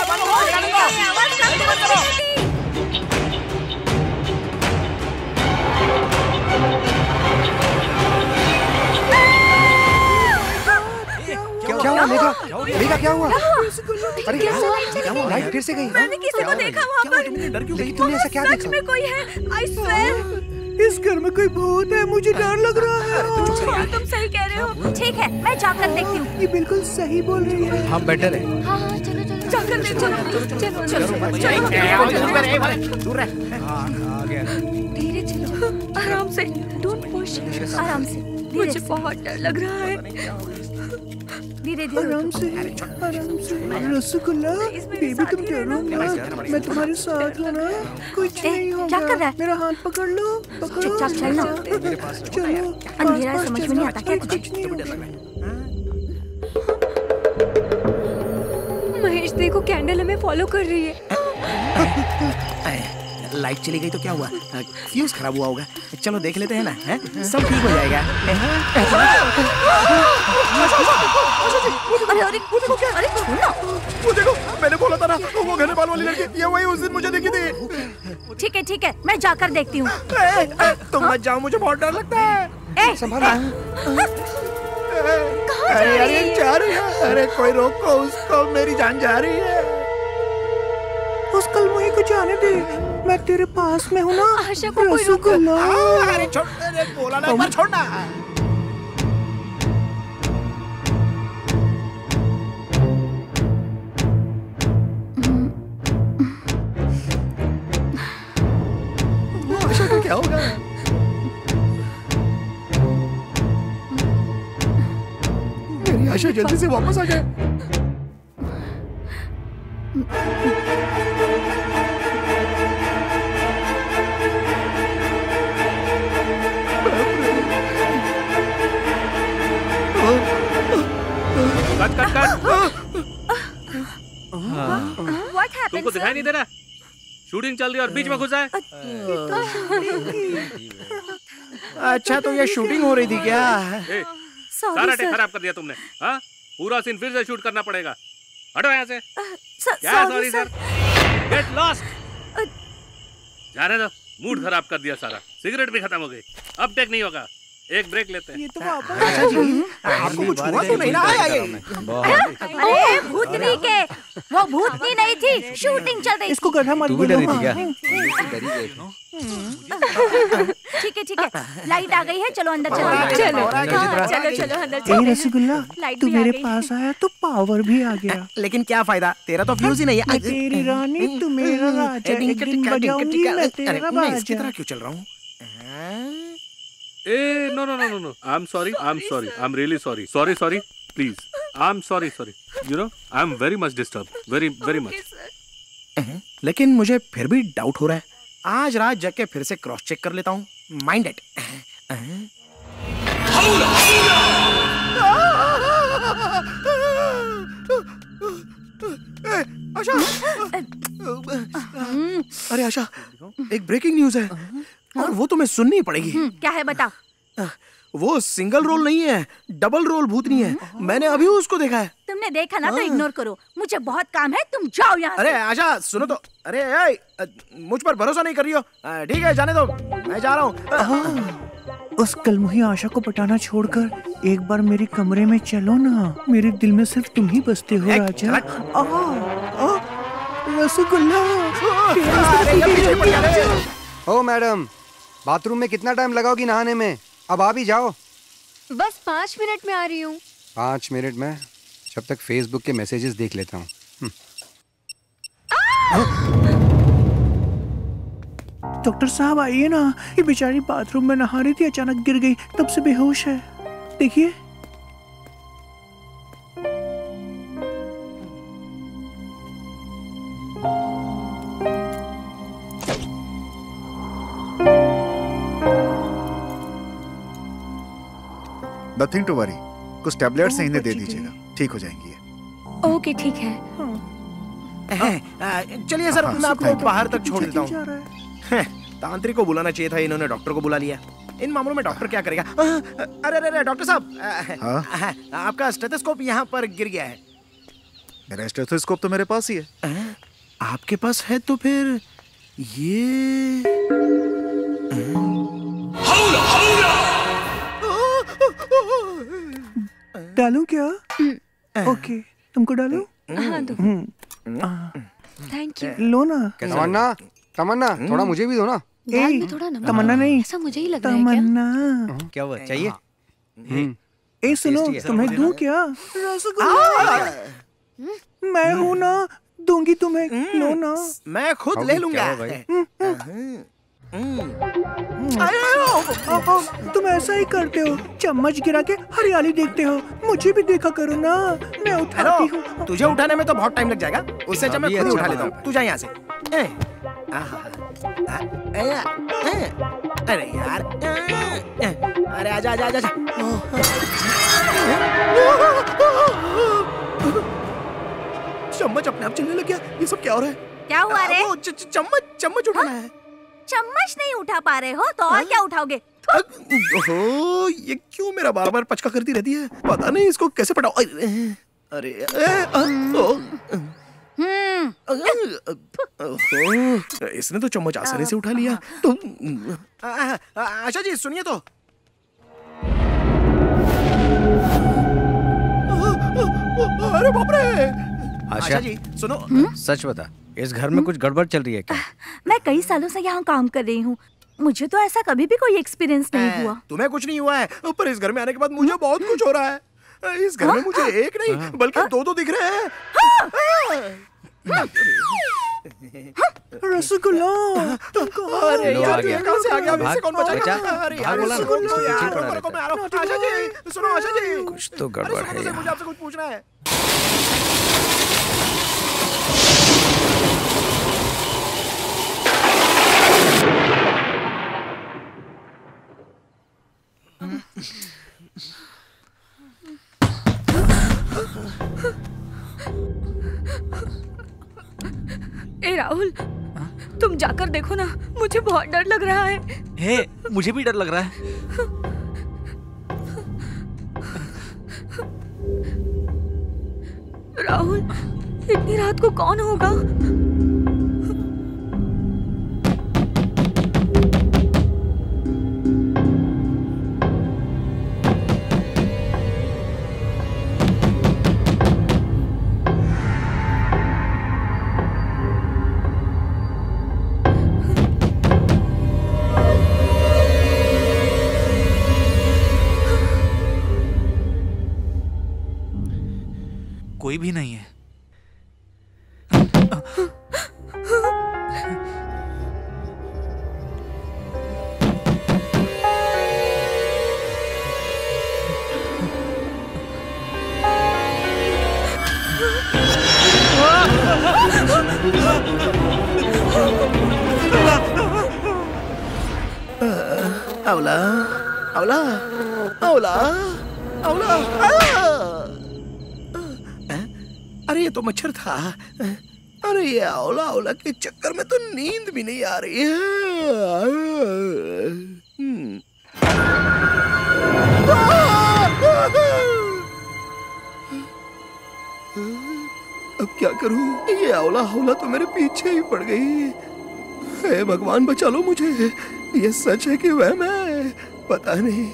क्या हुआ मेघा? मेघा क्या हुआ? अरे क्या हुआ? लाइट फिर से गई। मैंने किसी को देखा वहाँ पर। डर क्यों गई? तुमने ऐसा क्या देखा? सच में कोई है, I swear। इस घर में कोई भूत है, मुझे डर लग रहा है। तुम सही कह रहे हो। ठीक है, मैं जाकर देखती हूँ। ये बिल्कुल सही बोल रही है। हम बेटर है। हाँ हाँ चलो चलो जाकर देखो। चलो चलो चलो दूर रह। धीरे चलो, आराम से, डोंट पुश, आराम से। मुझे बहुत डर लग रहा है। धीरे धीरे आराम से आराम से रसगुल्ला बेबी तुम डरो मत, मैं तुम्हारे साथ हूँ ना, कुछ नहीं होगा। क्या कर रहा है? मेरा हाथ पकड़ लो, पकड़ो। चुपचाप चलना। चलो अंधेरा है, समझ में नहीं आता क्या तुझे? कुछ नहीं होगा। महेश देखो, कैंडल हमें फॉलो कर रही है। लाइट चली गई तो क्या हुआ? फ्यूज खराब हुआ होगा। चलो देख लेते हैं ना, है? सब ठीक हो जाएगा। अरे अरे अरे छोड़ना। वो देखो, मैंने बोला था ना, वो घने बाल वाली लड़की, ये वही उस दिन मुझे दिखी थी। ठीक है ठीक है, मैं जाकर देखती हूँ। तुम मत जाओ, मुझे बहुत डर लगता है। ए, संभालना। कहाँ जा रही है? जा रही है। अरे कोई रोको उसको, मेरी जान जा रही है। उस कल मुझे को जाने दे, मैं तेरे पास में हूँ ना। आशा को कोई रोको। अरे छोड़, अरे बोला ना, एक बार छोड़ना। वो आशा का क्या होगा? मेरी आशा जल्दी से वापस आ जाए। Cut cut cut. What happened, तुमको दिखाई नहीं दे रहा? शूटिंग चल रही है और बीच में घुसा है। अच्छा तो ये शूटिंग हो रही थी क्या? ए, सारा टेक खराब कर दिया तुमने। हाँ, पूरा सीन फिर से शूट करना पड़ेगा। हटो यहाँ से। क्या सॉरी सर? Get lost. जाने दो, मूड खराब कर दिया सारा। सिगरेट भी खत्म हो गई, अब टेक नहीं होगा। एक ब्रेक लेते हैं। ये तो वापस आशा जी, आपको कुछ हुआ तो नहीं ना? आया ये। अरे भूतनी के, वो भूतनी नहीं थी, शूटिंग चल रही। इसको गधा मत बोलो। ठीक है ठीक है, लाइट आ गई है, चलो अंदर चलो। चलो हाँ, चलो चलो अंदर चलो। ए रसगुल्ला, तू मेरे पास आया तो पावर भी आ गया। लेकिन क्या फायदा, तेरा तो फ्यूज ही नहीं है। मैं तेरी रानी, तू मेरा राजा, एक दिन बजाऊंगी मैं तेरा बाजा। इसकी तरह क्यों चल रहा हूँ? ए no no no no no, I am sorry, I am sorry, I am really sorry, sorry sorry, please, I am sorry sorry, you know I am very much disturb, very very much. लेकिन मुझे फिर भी doubt हो रहा है। आज रात जग के फिर से क्रॉस चेक कर लेता हूँ। Mind it. आशा, अरे आशा, एक ब्रेकिंग न्यूज है और वो तुम्हें सुननी पड़ेगी। क्या है बता। वो सिंगल रोल नहीं है, डबल रोल भूतनी है। मैंने अभी उसको देखा है। तुमने देखा ना तो इग्नोर करो, मुझे बहुत काम है, तुम जाओ यहाँ से। अरे आशा सुनो तो। अरे ए, मुझ पर भरोसा नहीं कर रही हो? ठीक है जाने दो, मैं जा रहा हूँ। उस कलमुही आशा को पटाना छोड़कर एक बार मेरे कमरे में चलो ना। मेरे दिल में सिर्फ तुम ही बसते हो राजा। रसगुल्ला। ओ मैडम, बाथरूम में कितना टाइम लगाओगी नहाने में? अब आ भी जाओ। बस पाँच मिनट में आ रही हूँ। पाँच मिनट में? जब तक फेसबुक के मैसेजेस देख लेता हूँ। डॉक्टर साहब आइए ना, ये बेचारी बाथरूम में नहा रही थी, अचानक गिर गई, तब से बेहोश है। देखिए। नथिंग टू वरी, कुछ टैबलेट्स हैं, इन्हें दे दीजिएगा, ठीक हो जाएंगी। ओके ठीक है। चलिए सर, मैं आपको बाहर तक छोड़ देता हूँ। तांत्रिक को बुलाना चाहिए था, इन्होंने डॉक्टर को बुला लिया। इन मामलों में डॉक्टर क्या करेगा? अरे अरे डॉक्टर साहब, हाँ? आपका स्टेथोस्कोप यहाँ पर गिर गया है। मेरा स्टेथोस्कोप तो मेरे पास ही है। आपके पास है तो फिर ये डालूं क्या? ओके, तुमको डालूं? हाँ दो। Thank you. लो ना। तमन्ना, तमन्ना, थोड़ा मुझे भी दो ना। दाल में थोड़ा नमक। तमन्ना नहीं, ऐसा मुझे ही लग रहा है। तमन्ना। क्या हुआ, चाहिए? ए सुनो, तुम्हें दूं क्या? रसगुल्ला। मैं हूँ ना, दूंगी तुम्हें, लो ना। मैं खुद ले लूंगा। तुम ऐसा ही करते हो, चम्मच गिरा के हरियाली देखते हो। मुझे भी देखा करो ना, मैं उठाती हूँ। तुझे उठाने में तो बहुत टाइम लग जाएगा, उससे अच्छा मैं खुद ही उठा लेता हूँ। तू जा यहाँ से। अरे यार, अरे आजा आजा आजा। चम्मच अपने आप चलने लग गया। ये सब क्या हो रहा है? क्या हुआ रे? चम्मच चम्मच उठाना है। चम्मच नहीं उठा पा रहे हो तो और क्या उठाओगे? ओहो, ये क्यों मेरा बार बार पचका करती रहती है? पता नहीं इसको कैसे पटाओ। अरे इसने तो चम्मच आसानी से उठा लिया। तो आशा जी सुनिए तो। अरे बाप रे। आशा जी सुनो, सच बता, इस घर में कुछ गड़बड़ चल रही है क्या? मैं कई सालों से यहाँ काम कर रही हूँ, मुझे तो ऐसा कभी भी कोई एक्सपीरियंस नहीं हुआ। तुम्हें कुछ नहीं हुआ है, पर इस घर में आने के बाद मुझे बहुत कुछ हो रहा है। इस घर में मुझे एक नहीं बल्कि दो दो दिख रहे हैं। रसगुल्ला, अरे यार ये कहाँ से आ गया? मुझसे कौन बचाएगा? अरे यार बोला ना, रसगुल्ला यार, रुको रुको मैं आ रहा हूँ। आशा जी सुनो, आशा जी कुछ तो गड़बड़ है यहाँ। मुझे आपसे कुछ पूछना है। ए राहुल, तुम जाकर देखो ना, मुझे बहुत डर लग रहा है। हे, मुझे भी डर लग रहा है। राहुल, इतनी रात को कौन होगा? कोई भी नहीं है। अवला अवला अवला अवला, अरे ये तो मच्छर था। अरे ये अवला अवला के चक्कर में तो नींद भी नहीं आ रही है। अब क्या करूं? ये अवला अवला तो मेरे पीछे ही पड़ गई। हे भगवान बचा लो मुझे। ये सच है कि वह मैं, पता नहीं।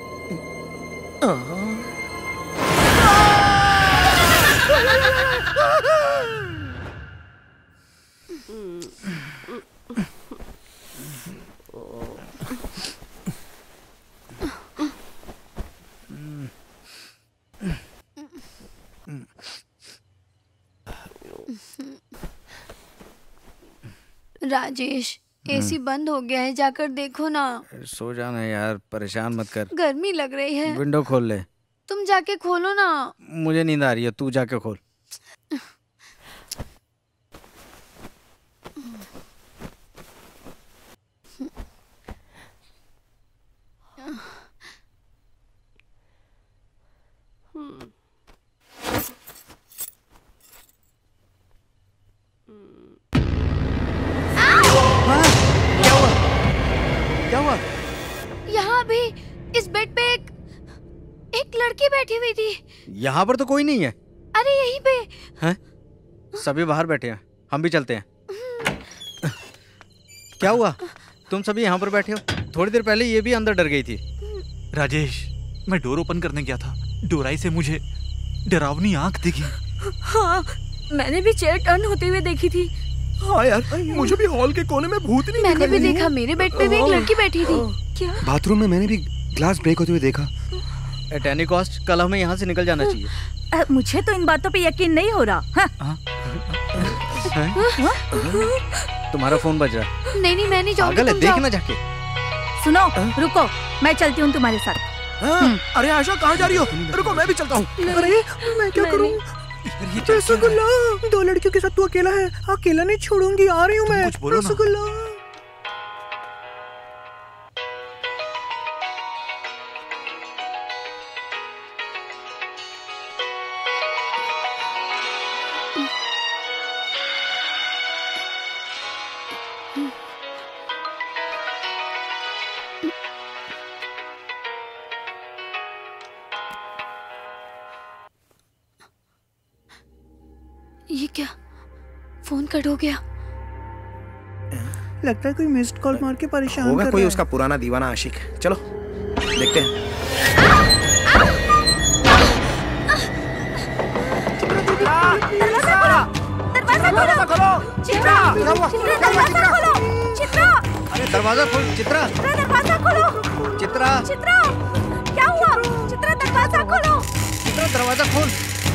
राजेश, एसी बंद हो गया है, जाकर देखो ना। सो जाना यार, परेशान मत कर। गर्मी लग रही है। विंडो खोल ले। तुम जाके खोलो ना। मुझे नींद आ रही है, तू जाके खोल। क्या हुआ? यहाँ भी इस बेड पे एक एक लड़की बैठी हुई थी। यहाँ पर तो कोई नहीं है। अरे यहीं पे हैं? सभी बाहर बैठे हैं, हम भी चलते हैं। क्या हुआ? तुम सभी यहाँ पर बैठे हो? थोड़ी देर पहले ये भी अंदर डर गई थी। राजेश, मैं डोर ओपन करने गया था, डोराई से मुझे डरावनी आंख दिखी। हाँ, मैंने भी चेयर टर्न होते हुए देखी थी। हाँ यार, मुझे भी हॉल के कोने में भूतनी मैंने भी देखा, मेरे बेड पे भी एक लड़की बैठी थी। क्या? बाथरूम में मैंने भी ग्लास ब्रेक होते हुए देखा। एट एनी कॉस्ट कल हमें यहाँ से निकल जाना चाहिए। आ, मुझे तो इन बातों पे यकीन नहीं हो रहा। हाँ? तुम्हारा फोन बज रहा है। नहीं नहीं, मैं नहीं जाऊंगी, पागल है, तुम देखना जाओ। जाके। सुनो, रुको, मैं चलती हूँ तुम्हारे साथ। हाँ, अरे आशा कहाँ जा रही हो? रुको, मैं भी चलता हूँ। अरे मैं क्या करूँ? रसगुल्ला, दो लड़कियों के साथ तू अकेला है। अकेला नहीं छोड़ूंगी, आ रही हूँ मैं। रसगुल्ला। ये क्या, फोन कट हो गया। लगता है कोई मिस्ड कॉल मार के परेशान होगा कर कोई रहा उसका पुराना दीवाना आशिक। चलो देखते हैं। दरवाजा खोलो, चित्रा, दरवाजा खोलो, चित्रा। अरे दरवाजा खोल चित्रा। दरवाजा खोलो, चित्रा। चित्रा, क्या हुआ? चित्रा दरवाजा खोलो। चित्रा दरवाजा खोल।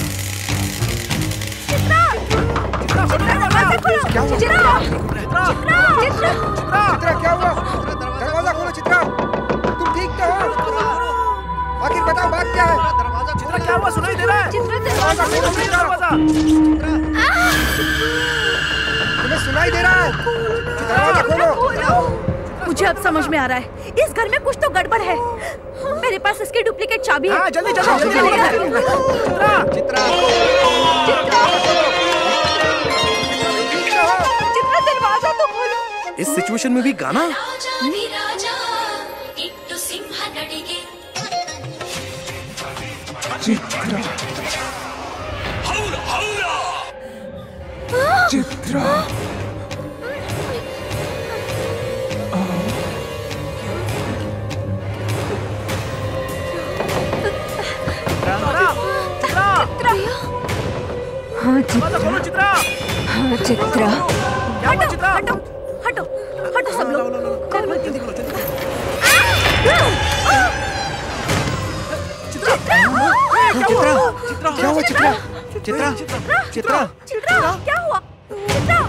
चित्रा, चित्रा दरवाजा खोलो। क्या हुआ? चित्रा, चित्रा, चित्रा, चित्रा क्या हुआ? दरवाजा खोलो चित्रा। तुम ठीक तो हो? आखिर बताओ बात क्या है? चित्रा क्या हुआ? सुनाई दे रहा है? चित्रा दरवाजा खोलो, दरवाजा। तुम्हें सुनाई दे रहा है? दरवाजा खोलो। मुझे अब समझ में आ रहा है, इस घर में कुछ तो गड़बड़ है। मेरे पास इसकी डुप्लीकेट चाबी है। हाँ, जल्दी चलो, जल्दी चलो। चित्रा, चित्रा, चित्रा दरवाजा तो खोलो। इस सिचुएशन में भी गाना। चित्रा, चित्रा, हाँ चित्रा, खोलो चित्रा। हाँ चित्रा। क्या हुआ चित्रा? हटो, हटो, हटो सब लोग। जल्दी खोलो, जल्दी। चित्रा, चित्रा, क्या हुआ चित्रा? चित्रा, चित्रा, चित्रा, क्या हुआ? चित्रा।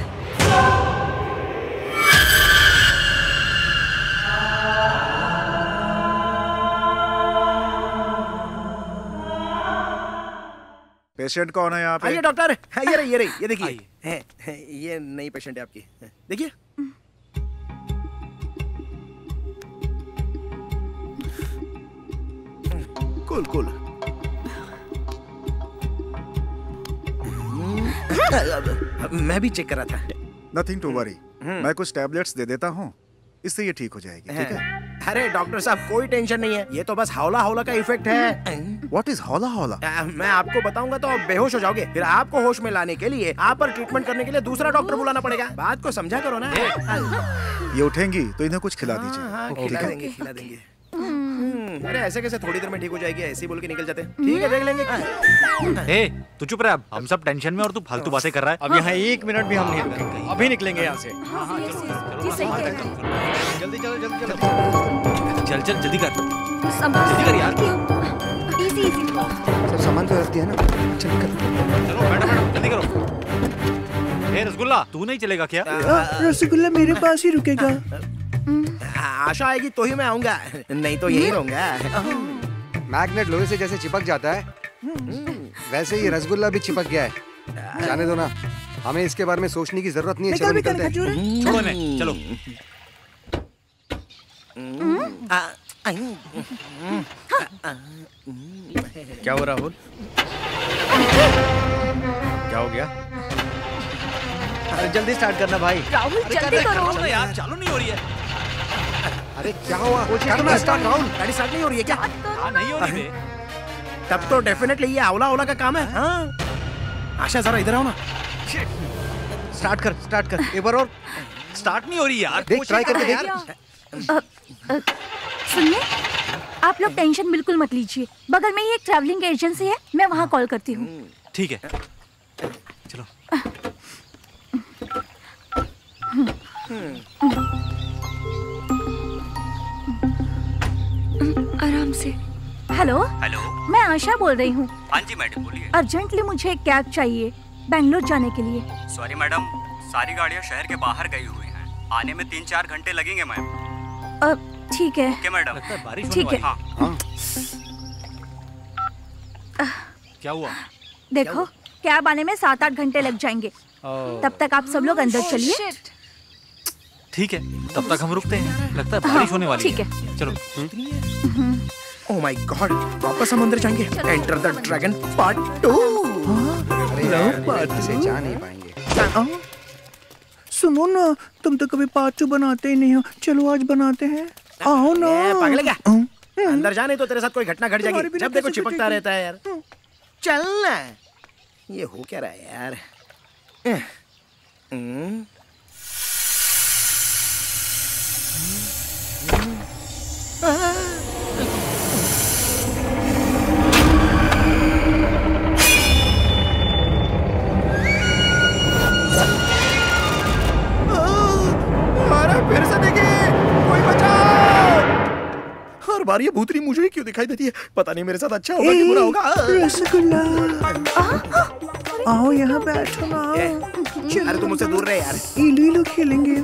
पेशेंट कौन है यहाँ पे? आइए डॉक्टर, ये रही, ये रही, ये देखिए, ये नई पेशेंट है आपकी। देखिए। Cool cool. मैं भी चेक कर रहा था। नथिंग टू वरी, मैं कुछ टैबलेट्स दे देता हूँ, इससे ये ठीक हो जाएगी। ठीक है? अरे डॉक्टर साहब कोई टेंशन नहीं है, ये तो बस हौला हौला का इफेक्ट है। व्हाट इज हौला हौला? मैं आपको बताऊंगा तो आप बेहोश हो जाओगे। फिर आपको होश में लाने के लिए आप पर ट्रीटमेंट करने के लिए दूसरा डॉक्टर बुलाना पड़ेगा। बात को समझा करो ना। ये उठेंगी तो इन्हें कुछ खिला दीजिए। हाँ, खिला देंगे, खिला देंगे। अरे ऐसे कैसे थोड़ी देर में ठीक हो जाएगी, ऐसे ही बोल के निकल जाते हैं। ठीक है, देख लेंगे। ए, तू चुप रह, अब हम सब टेंशन में और तू फालतू बातें कर रहा है। अब यहाँ एक मिनट भी हम नहीं रुकेंगे, अभी निकलेंगे यहाँ से। जल्दी चलो, जल्दी चलो। चल चल जल्दी कर, जल्दी कर यार। Easy easy. सब सामान तो रख दिया ना, चल कर। चलो मैडम, मैडम जल्दी करो। ए रसगुल्ला, तू नहीं चलेगा क्या? रसगुल्ला मेरे पास ही रुकेगा। आशा आएगी तो ही मैं आऊंगा, नहीं तो यही रहूंगा। मैग्नेट लोहे से जैसे चिपक जाता है, वैसे ही रसगुल्ला भी चिपक गया है। जाने दो ना, हमें इसके बारे में सोचने की जरूरत नहीं है। चलो निकलते हैं। छोड़ो इन्हें, चलो। क्या हो राहुल? क्या हो गया? अरे जल्दी स्टार्ट करना भाई। राहुल जल्दी करो यार, चालू नहीं हो रही है। अरे क्या हुआ? करना स्टार्ट राहुल। गाड़ी स्टार्ट नहीं हो रही है क्या? हाँ नहीं हो रही है। तब तो डेफिनेटली ये आंवला आंवला का काम है। हाँ। आशा जरा इधर आओ ना। स्टार्ट कर, स्टार्ट कर। एक बार और। स्टार्ट नहीं हो रही यार। देख, ट्राई करके देख। सुनिए, आप लोग टेंशन बिल्कुल मत लीजिए। बगल में ही एक ट्रैवलिंग एजेंसी है, मैं वहाँ कॉल करती हूँ। ठीक है, चलो। आराम से। हेलो हेलो, मैं आशा बोल रही हूँ। हाँ जी मैडम बोलिए। अर्जेंटली मुझे एक कैब चाहिए बैंगलोर जाने के लिए। सॉरी मैडम, सारी गाड़ियाँ शहर के बाहर गई हुई हैं। आने में तीन चार घंटे लगेंगे मैम। ठीक है। Okay madam. लगता है बारिश होने ठीक है। वाली है। हाँ। क्या हुआ? देखो कैब आने में सात आठ घंटे लग जाएंगे। तब तक आप सब लोग अंदर चलिए। ठीक है, तब तक हम रुकते हैं। लगता है बारिश होने वाली है। ठीक है, चलो। ओह माय गॉड, वापस हम अंदर जाएंगे। Enter the Dragon part two. से जा नहीं पाएंगे। सुनो ना, तुम तो कभी पार्ट टू बनाते ही नहीं हो। चलो आज बनाते हैं। आओ ना। पागल क्या? अंदर जाने तो तेरे साथ कोई घटना घट जाएगी। जब देखो चिपकता रहता है यार। चल ना। ये हो क्या रहा है यार? हम्म। अरे फिर से देखिए, कोई बचाओ। हर बार ये भूतनी मुझे ही क्यों दिखाई देती है? पता नहीं मेरे साथ अच्छा होगा कि बुरा होगा। रसगुल्ला, आओ यहाँ बैठो ना। अरे तुम मुझसे दूर रहे यार। इलू इलू खेलेंगे।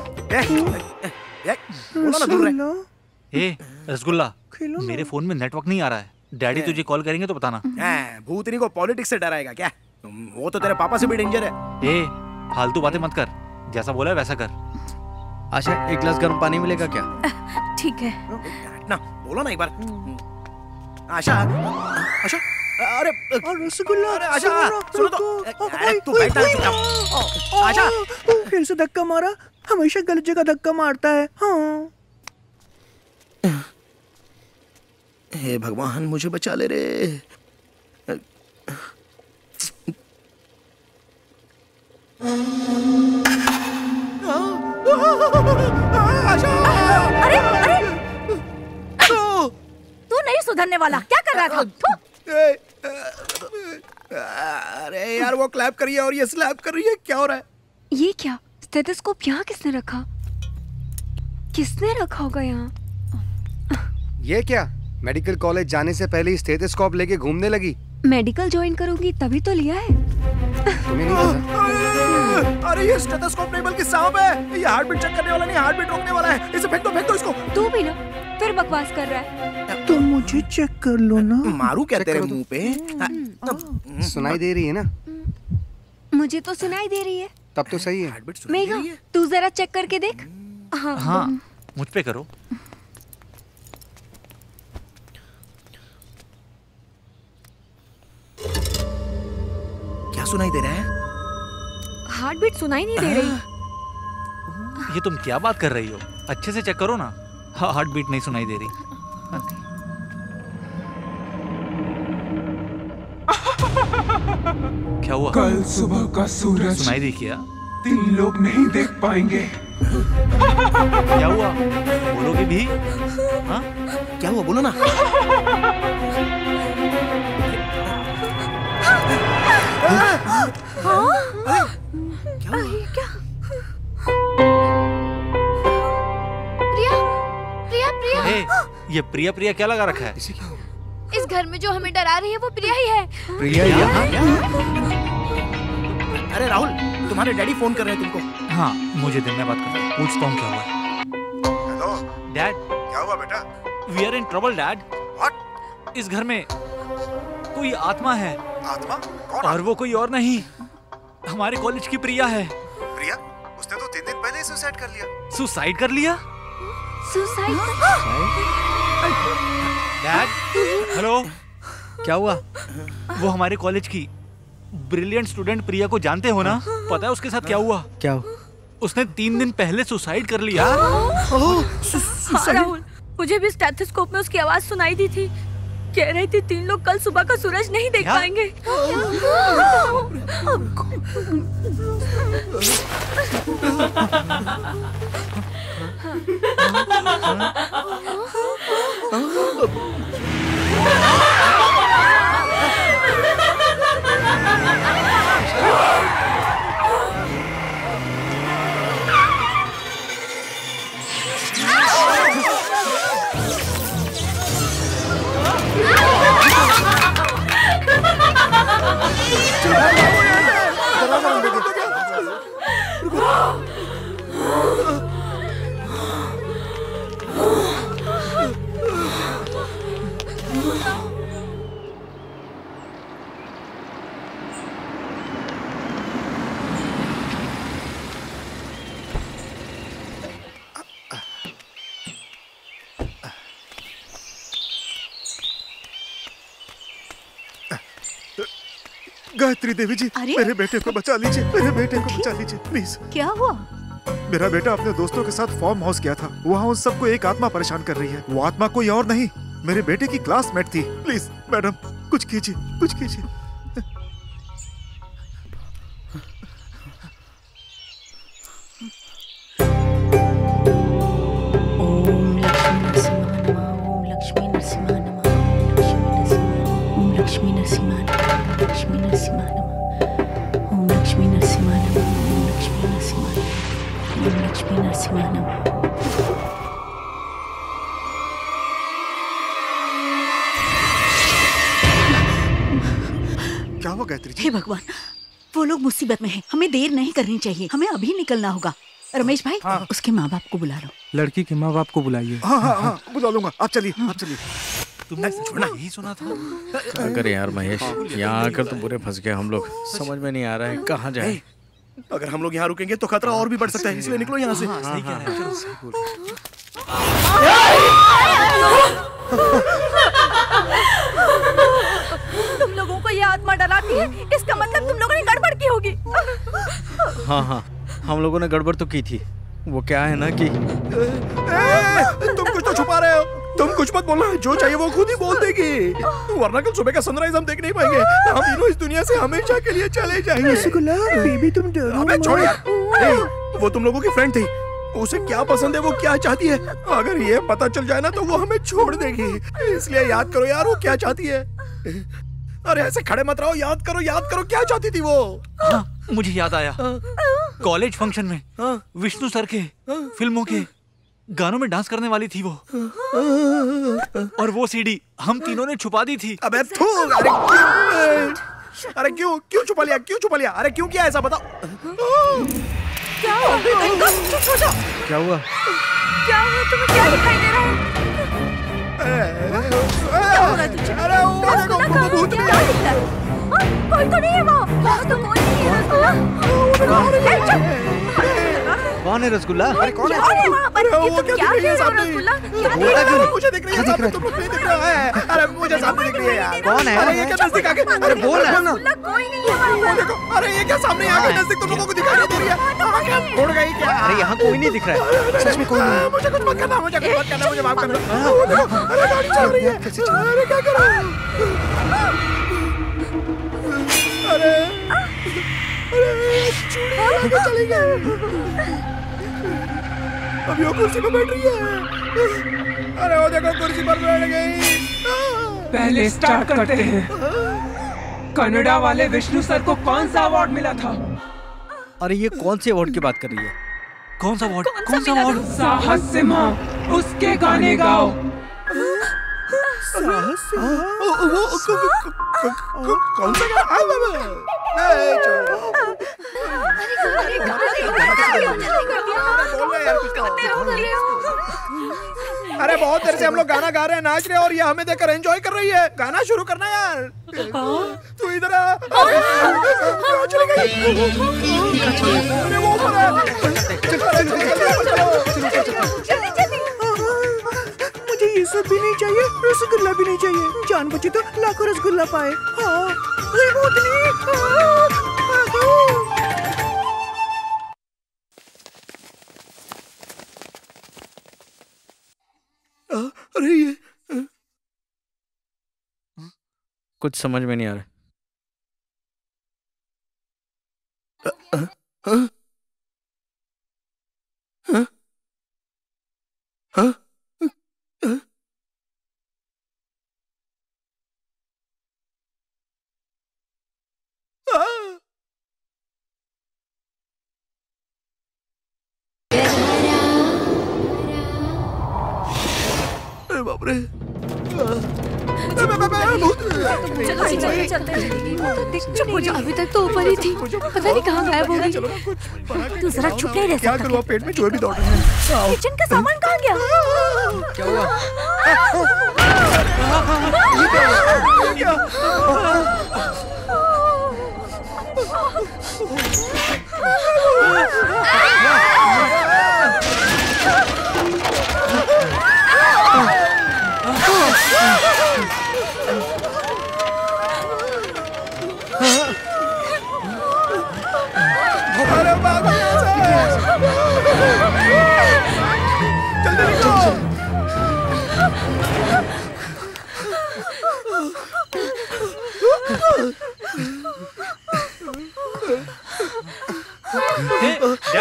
बोलो ना दूर रहे। ए रसगुल्ला, मेरे फोन में नेटवर्क नहीं आ रहा है। डैडी तुझे कॉल करेंगे तो बताना। भूतनी को पॉलिटिक्स से डराएगा क्या? वो तो तेरे पापा से भी डेंजर है। ए फालतू बातें मत कर, जैसा बोला है वैसा कर। आशा, एक गिलास गर्म पानी मिलेगा क्या? ठीक है ना, बोलो ना एक बार। आशा, आशा, अरे रसगुल्ला, अरे आशा, सुनो तो। अरे तू बैठ जा चुपचाप। आशा, फिर से धक्का मारा। हमेशा गलत जगह धक्का मारता है। हाँ। हे भगवान, मुझे बचा ले रे। अरे अरे तू नहीं सुधरने वाला। क्या कर रहा था? अरे यार, वो क्लैप कर रही है और ये स्लैप कर रही है। क्या हो रहा है? ये क्या? स्टेथोस्कोप यहाँ किसने रखा? किसने रखा होगा यहाँ? ये क्या? मेडिकल कॉलेज जाने से पहले ही स्टेथोस्कोप लेके घूमने लगी। मेडिकल ज्वाइन करूंगी तभी तो लिया है। तुम्हें नहीं पता? अरे ये स्टेथोस्कोप नहीं बल्कि सांप है। ये हार्ट बीट चेक करने वाला नहीं, हार्ट बीट रोकने वाला है। इसे फेंक दो, फेंक दो इसको। तू भी ना फिर बकवास कर रहा है। तुम मुझे चेक कर लो ना। मारू क्या तेरे मुंह पे? सुनाई दे रही है ना? मुझे तो सुनाई दे रही है। तब तो सही है। मेघा, तू जरा चेक करके देख। हाँ, हाँ मुझ पे करो। क्या सुनाई दे रहा है? हार्ट बीट सुनाई नहीं दे रही। ये तुम क्या बात कर रही हो? अच्छे से चेक करो ना। हार्ट बीट नहीं सुनाई दे रही। क्या हुआ? कल सुबह का सूरज सुनाई दी क्या? तीन लोग नहीं देख पाएंगे। क्या हुआ? बोलोगे भी? हाँ? क्या हुआ? बोलो ना। हाँ? क्या क्या? प्रिया, प्रिया, प्रिया। ए, ये प्रिया प्रिया क्या लगा रखा है? इस घर में जो हमें डरा रही है वो प्रिया ही है। प्रिया यहाँ? अरे राहुल, तुम्हारे डैडी फोन कर रहे हैं तुमको। हाँ, मुझे दिन में बात कर। पूछता हूँ क्या हुआ। हेलो डैड, क्या हुआ बेटा? We are in trouble dad. What? इस घर में कोई आत्मा है। आत्मा? कौन? और वो कोई और नहीं, हमारे कॉलेज की प्रिया है। प्रिया? उसने तो तीन दिन पहले ही सुसाइड कर लिया। सुसाइड कर लिया? सुसाइड? Dad, hello. क्या हुआ? वो हमारे कॉलेज की ब्रिलियंट स्टूडेंट प्रिया को जानते हो ना? पता है उसके साथ क्या हुआ? क्या? उसने तीन दिन पहले सुसाइड कर लिया। राहुल, मुझे भी स्टेथोस्कोप में उसकी आवाज सुनाई दी थी। कह रही थी तीन लोग कल सुबह का सूरज नहीं देख पाएंगे। Oh गायत्री देवी जी, मेरे बेटे को बचा लीजिए, मेरे बेटे को बचा लीजिए प्लीज। क्या हुआ? मेरा बेटा अपने दोस्तों के साथ फार्म हाउस गया था, वहाँ उन सबको एक आत्मा परेशान कर रही है। वो आत्मा कोई और नहीं, मेरे बेटे की क्लासमेट थी। प्लीज मैडम कुछ कीजिए, कुछ कीजिए। लक्ष्मी नरसिम्हा नमः, लक्ष्मी नरसिम्हा नमः, ओम लक्ष्मी नरसिम्हा नमः, ओम लक्ष्मी नरसिम्हा नमः, ओम लक्ष्मी नरसिम्हा नमः। क्या हुआ गायत्री जी? हे भगवान, वो लोग मुसीबत में हैं, हमें देर नहीं करनी चाहिए, हमें अभी निकलना होगा। रमेश भाई, हाँ। उसके माँ बाप को बुला लो। लड़की के माँ बाप को बुलाइए। हाँ हाँ हाँ बुला लूंगा, आप चलिए, आप चलिए। तुमने सुना ही सुना था। अगर यार महेश, यहाँ आकर तो बुरे फंस गए हम लोग, समझ में नहीं आ रहा है कहाँ जाए। अगर हम लोग यहाँ रुकेंगे तो खतरा और भी बढ़ सकता है, इसलिए निकलो यहाँ से। सही कह रहे हैं, सही बोल तुम लोगों को ये आत्मा डराती है, इसका मतलब तुम लोगों ने गड़बड़ की होगी। हाँ हाँ हम लोगों ने गड़बड़ तो की थी। वो क्या है ना कि तुम कुछ तो छुपा रहे हो, तुम कुछ मत बोलना, जो चाहिए वो खुद ही बोल देगी, वरना कल सुबह का सनराइज हम देख नहीं पाएंगे। हम तीनों इस दुनिया से हमेशा के लिए चले जाएंगे। रसगुल्ला बेबी तुम डरो अबे छोड़ यार, वो तुम लोगों की फ्रेंड थी, उसे क्या पसंद है, वो क्या चाहती है, अगर ये पता चल जाए ना तो वो हमें छोड़ देगी। इसलिए याद करो यार वो क्या चाहती है। अरे ऐसे खड़े मत रहो, याद करो, याद करो क्या चाहती थी वो। हाँ, मुझे याद आया, कॉलेज फंक्शन में विष्णु सर के फिल्मों के गानों में डांस करने वाली थी वो, और वो सीडी हम तीनों ने छुपा दी थी। अबे थू, अरे अरे क्यों क्यों छुपा लिया, क्यों छुपा लिया, अरे क्यों किया ऐसा बताओ। क्या हुआ? चुप हो जाओ। क्या हुआ? क्या हुआ? तुम्हें क्या दिखाई दे रहा है? अरे वो देखो भूत भी क्या दिख रहा है? हाँ, कोई तो नहीं है वहाँ, वहाँ तो कोई नहीं है। कौन है रसगुल्ला? अरे कौन है? अरे वहाँ पर अरे ये वो तुम क्या क्या दिख रही है कर रहे हो सामने? रसगुल्ला? क्या वो दिख रहा है? मुझे दिख रही है सामने, तुम लोग नहीं दिख रहा है। अरे मुझे सामने दिख रही है यार। कौन है? अरे ये क्या नजदीक आके, अरे बोल ना। रसगुल्ला कोई नहीं है वहाँ पर। देखो, अरे ये क्या सामने आके नजदीक तुम लोगों को दिखाई नहीं दे रही है? क्या उड़ गई क्या? अरे यहाँ कोई नहीं दिख रहा है, सच में कोई नहीं। मुझे कुछ मत करना, मुझे कुछ मत करना, मुझे माफ करना। वो देखो, अरे गाड़ी चल रही है, अरे क्या कर रहा है? अरे अरे चूड़ियां लेके चली गई, अभी वो कुर्सी पे बैठ रही है। अरे वो देखो कुर्सी पर बैठ गई। पहले स्टार्ट करते हैं, कनाडा वाले विष्णु सर को कौन सा अवार्ड मिला था? अरे ये कौन से अवार्ड की बात कर रही है? कौन सा अवार्ड? कौन सा अवार्ड? साहस सिम्हा, उसके गाने गाओ। साहस वो कौन सा गाना? अरे बहुत देर से हम लोग गाना गा रहे हैं, नाच रहे हैं, और ये हमें देखकर एंजॉय कर रही है। गाना शुरू करना यार। तू इधर आ। चली गई। अरे वो ऊपर है। मुझे ये सब भी नहीं चाहिए, रसगुल्ला भी नहीं चाहिए, जान बची तो लाखों रसगुल्ला पाए। हाँ, भूतनी, अरे ये कुछ समझ में नहीं आ रहा। हाँ? हाँ? हाँ? बाप रे, चुप हो जाओ, अभी तक तो ऊपर ही थी, पता नहीं कहाँ गायब हो गई। तू जरा चुप नहीं रह सकता? क्या करूँ, पेट में चूहे भी दौड़ रहे हैं। किचन का सामान कहाँ गया? क्या हुआ? ये क्या?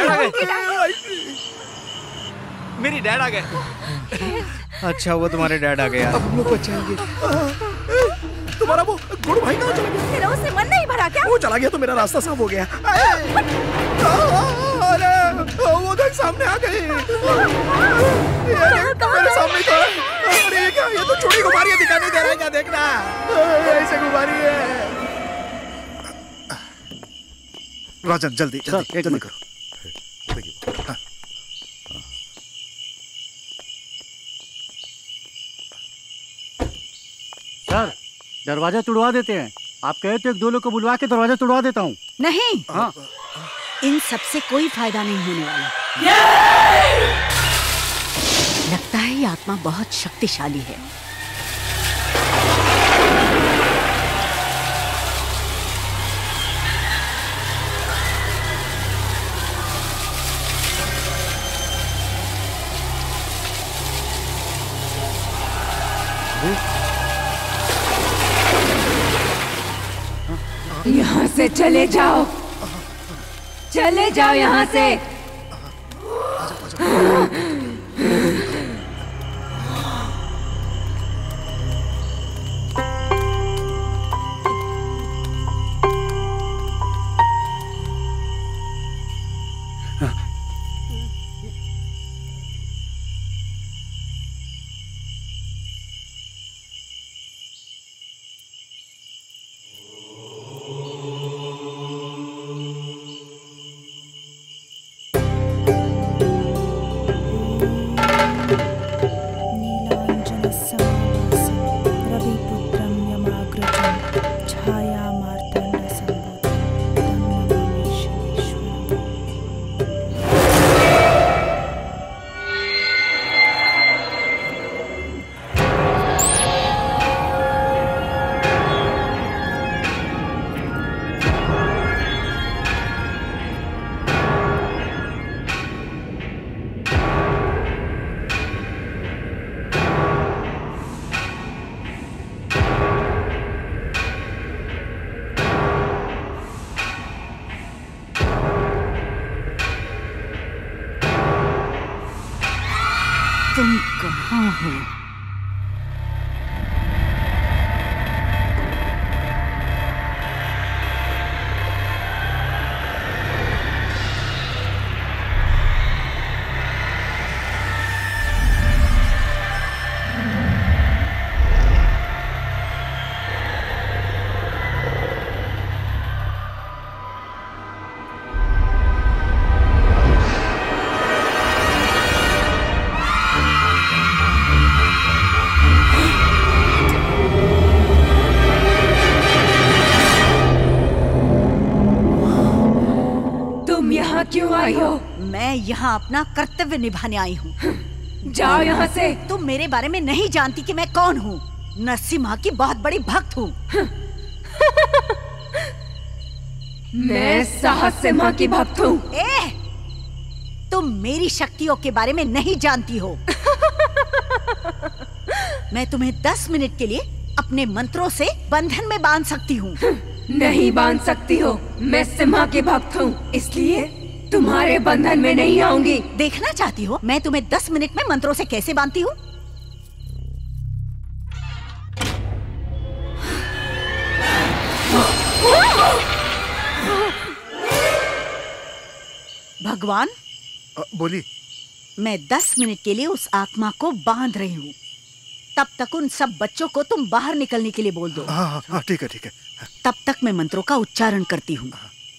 डैड आ गए। मेरी डैड आ गए। अच्छा हुआ तुम्हारे डैड आ गए। अब हम लोग बच जाएंगे। तुम्हारा वो गुरु भाई कहाँ चला गया? तेरा उससे मन नहीं भरा क्या? वो चला गया तो मेरा रास्ता साफ हो गया। अरे वो देख सामने आ गए। मेरे सामने तो। अरे ये क्या? ये तो छोटी गुब्बारियां दिखाई नहीं दे रहा है क्या? देखना ऐसे गुब्बारी है। राजन जल्दी जल्दी जल्दी करो। हाँ। सर दरवाजा तुड़वा देते हैं। आप कहे तो एक दो लोग को बुलवा के दरवाजा तुड़वा देता हूँ। नहीं, हाँ इन सबसे कोई फायदा नहीं होने वाला। लगता है ये आत्मा बहुत शक्तिशाली है। यहाँ से चले जाओ, चले जाओ यहाँ से। तुम कहाँ हो? क्यों आई हो? मैं यहाँ अपना कर्तव्य निभाने आई हूँ। जाओ यहाँ से। तुम मेरे बारे में नहीं जानती कि मैं कौन हूँ। नरसिम्हा की बहुत बड़ी भक्त हूँ। मैं साहस सिम्हा की भक्त हूँ। ए, तुम मेरी शक्तियों के बारे में नहीं जानती हो। मैं तुम्हें दस मिनट के लिए अपने मंत्रों से बंधन में बांध सकती हूँ। नहीं बांध सकती हो। मैं सिम्हा की भक्त हूँ, इसलिए तुम्हारे बंधन में नहीं आऊंगी। देखना चाहती हो मैं तुम्हें दस मिनट में मंत्रों से कैसे बांधती हूँ? भगवान बोली। मैं दस मिनट के लिए उस आत्मा को बांध रही हूँ। तब तक उन सब बच्चों को तुम बाहर निकलने के लिए बोल दो। हाँ हाँ ठीक है ठीक है। तब तक मैं मंत्रों का उच्चारण करती हूँ।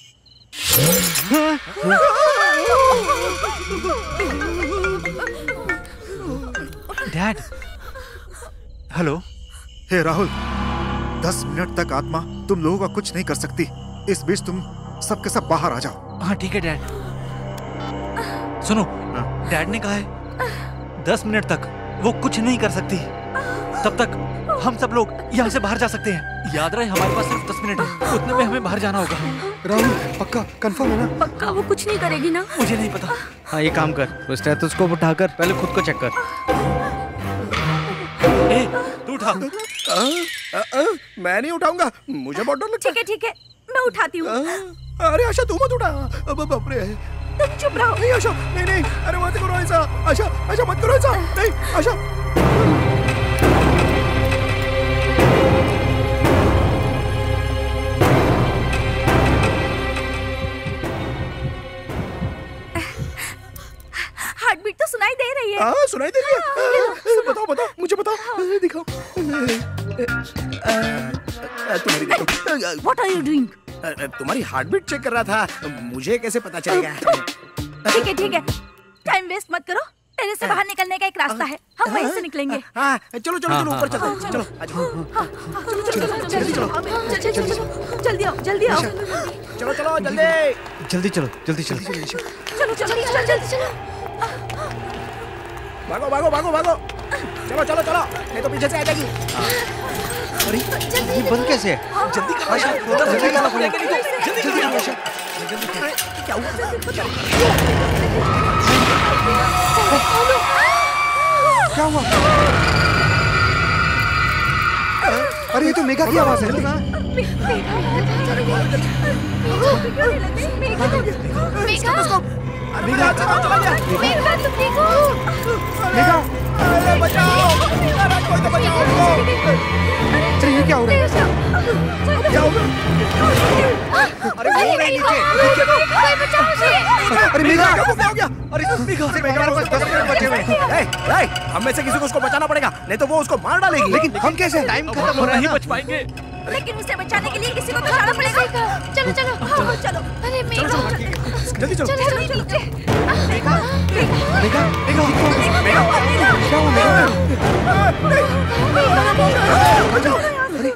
डैड। हेलो। हे राहुल, दस मिनट तक आत्मा तुम लोगों का कुछ नहीं कर सकती। इस बीच तुम सबके सब बाहर आ जाओ। हाँ ठीक है डैड। सुनो, डैड ने कहा है दस मिनट तक वो कुछ नहीं कर सकती। तब तक हम सब लोग यहाँ से बाहर जा सकते हैं। याद रहे हमारे पास सिर्फ दस मिनट है, उतने में हमें बाहर जाना होगा। राहुल पक्का कंफर्म है ना? पक्का वो कुछ नहीं करेगी ना? मुझे नहीं पता। हाँ ये काम कर, वो स्टेथोस्कोप उठाकर पहले खुद को चेक कर। ए, तू उठा। आ, आ, आ, मैं नहीं उठाऊंगा, मुझे बहुत डर लगता है। ठीक है ठीक है, मैं उठाती हूँ। अरे आशा तू मत उठा। अब बाप रे। तुम चुप रहो। नहीं आशा, नहीं नहीं, अरे मत करो ऐसा, आशा आशा मत करो ऐसा, नहीं आशा। हार्ट बीट तो सुनाई दे रही है। हाँ सुनाई दे रही है। बताओ बताओ, मुझे बताओ, दिखाओ। तुम्हारी देखो। What are you doing? तुम्हारी हार्ट बीट चेक कर रहा था, मुझे कैसे पता चलेगा? ठीक है ठीक है, टाइम वेस्ट मत करो। टेरेस से बाहर निकलने का एक रास्ता है, हम वहीं से निकलेंगे। हाँ चलो चलो चलो ऊपर चलो चलो जल्दी आओ जल्दी आओ। चलो चलो जल्दी जल्दी चलो जल्दी जल्दी चलो चलो चलो जल्दी चलो। भागो भागो भागो भागो, चलो चलो चलो, नहीं तो पीछे से आ जाएगी। अरे ये बंद कैसे है? जल्दी करो आशा, जल्दी करो जल्दी करो आशा। क्या हुआ? क्या हुआ? अरे ये तो मेघा की आवाज है। मेघा मेघा चला चला गया। मेघा तुम ठीक हो? मेघा अरे बचाओ, अरे कोई तो बचाओ उसको। अरे ये क्या हो रहा है? क्या हो रहा है? अरे वो रही नीचे। कोई बचाओ मुझे। अरे मेघा क्या हो गया? अरे मेघा मेघा बस दस मिनट बचे हुए हैं। ए ए हम में से किसी को उसको बचाना पड़ेगा, नहीं तो वो उसको मार डालेगी। लेकिन हम कैसे? टाइम खत्म हो रहा है, नहीं बच पाएंगे। लेकिन उसे बचाने के लिए किसी को तो जाना पड़ेगा। चलो चलो हाँ चलो। अरे मेघा जल्दी चलो चलो चलो चलो। मेघा मेघा मेघा क्या हुआ मेघा? अरे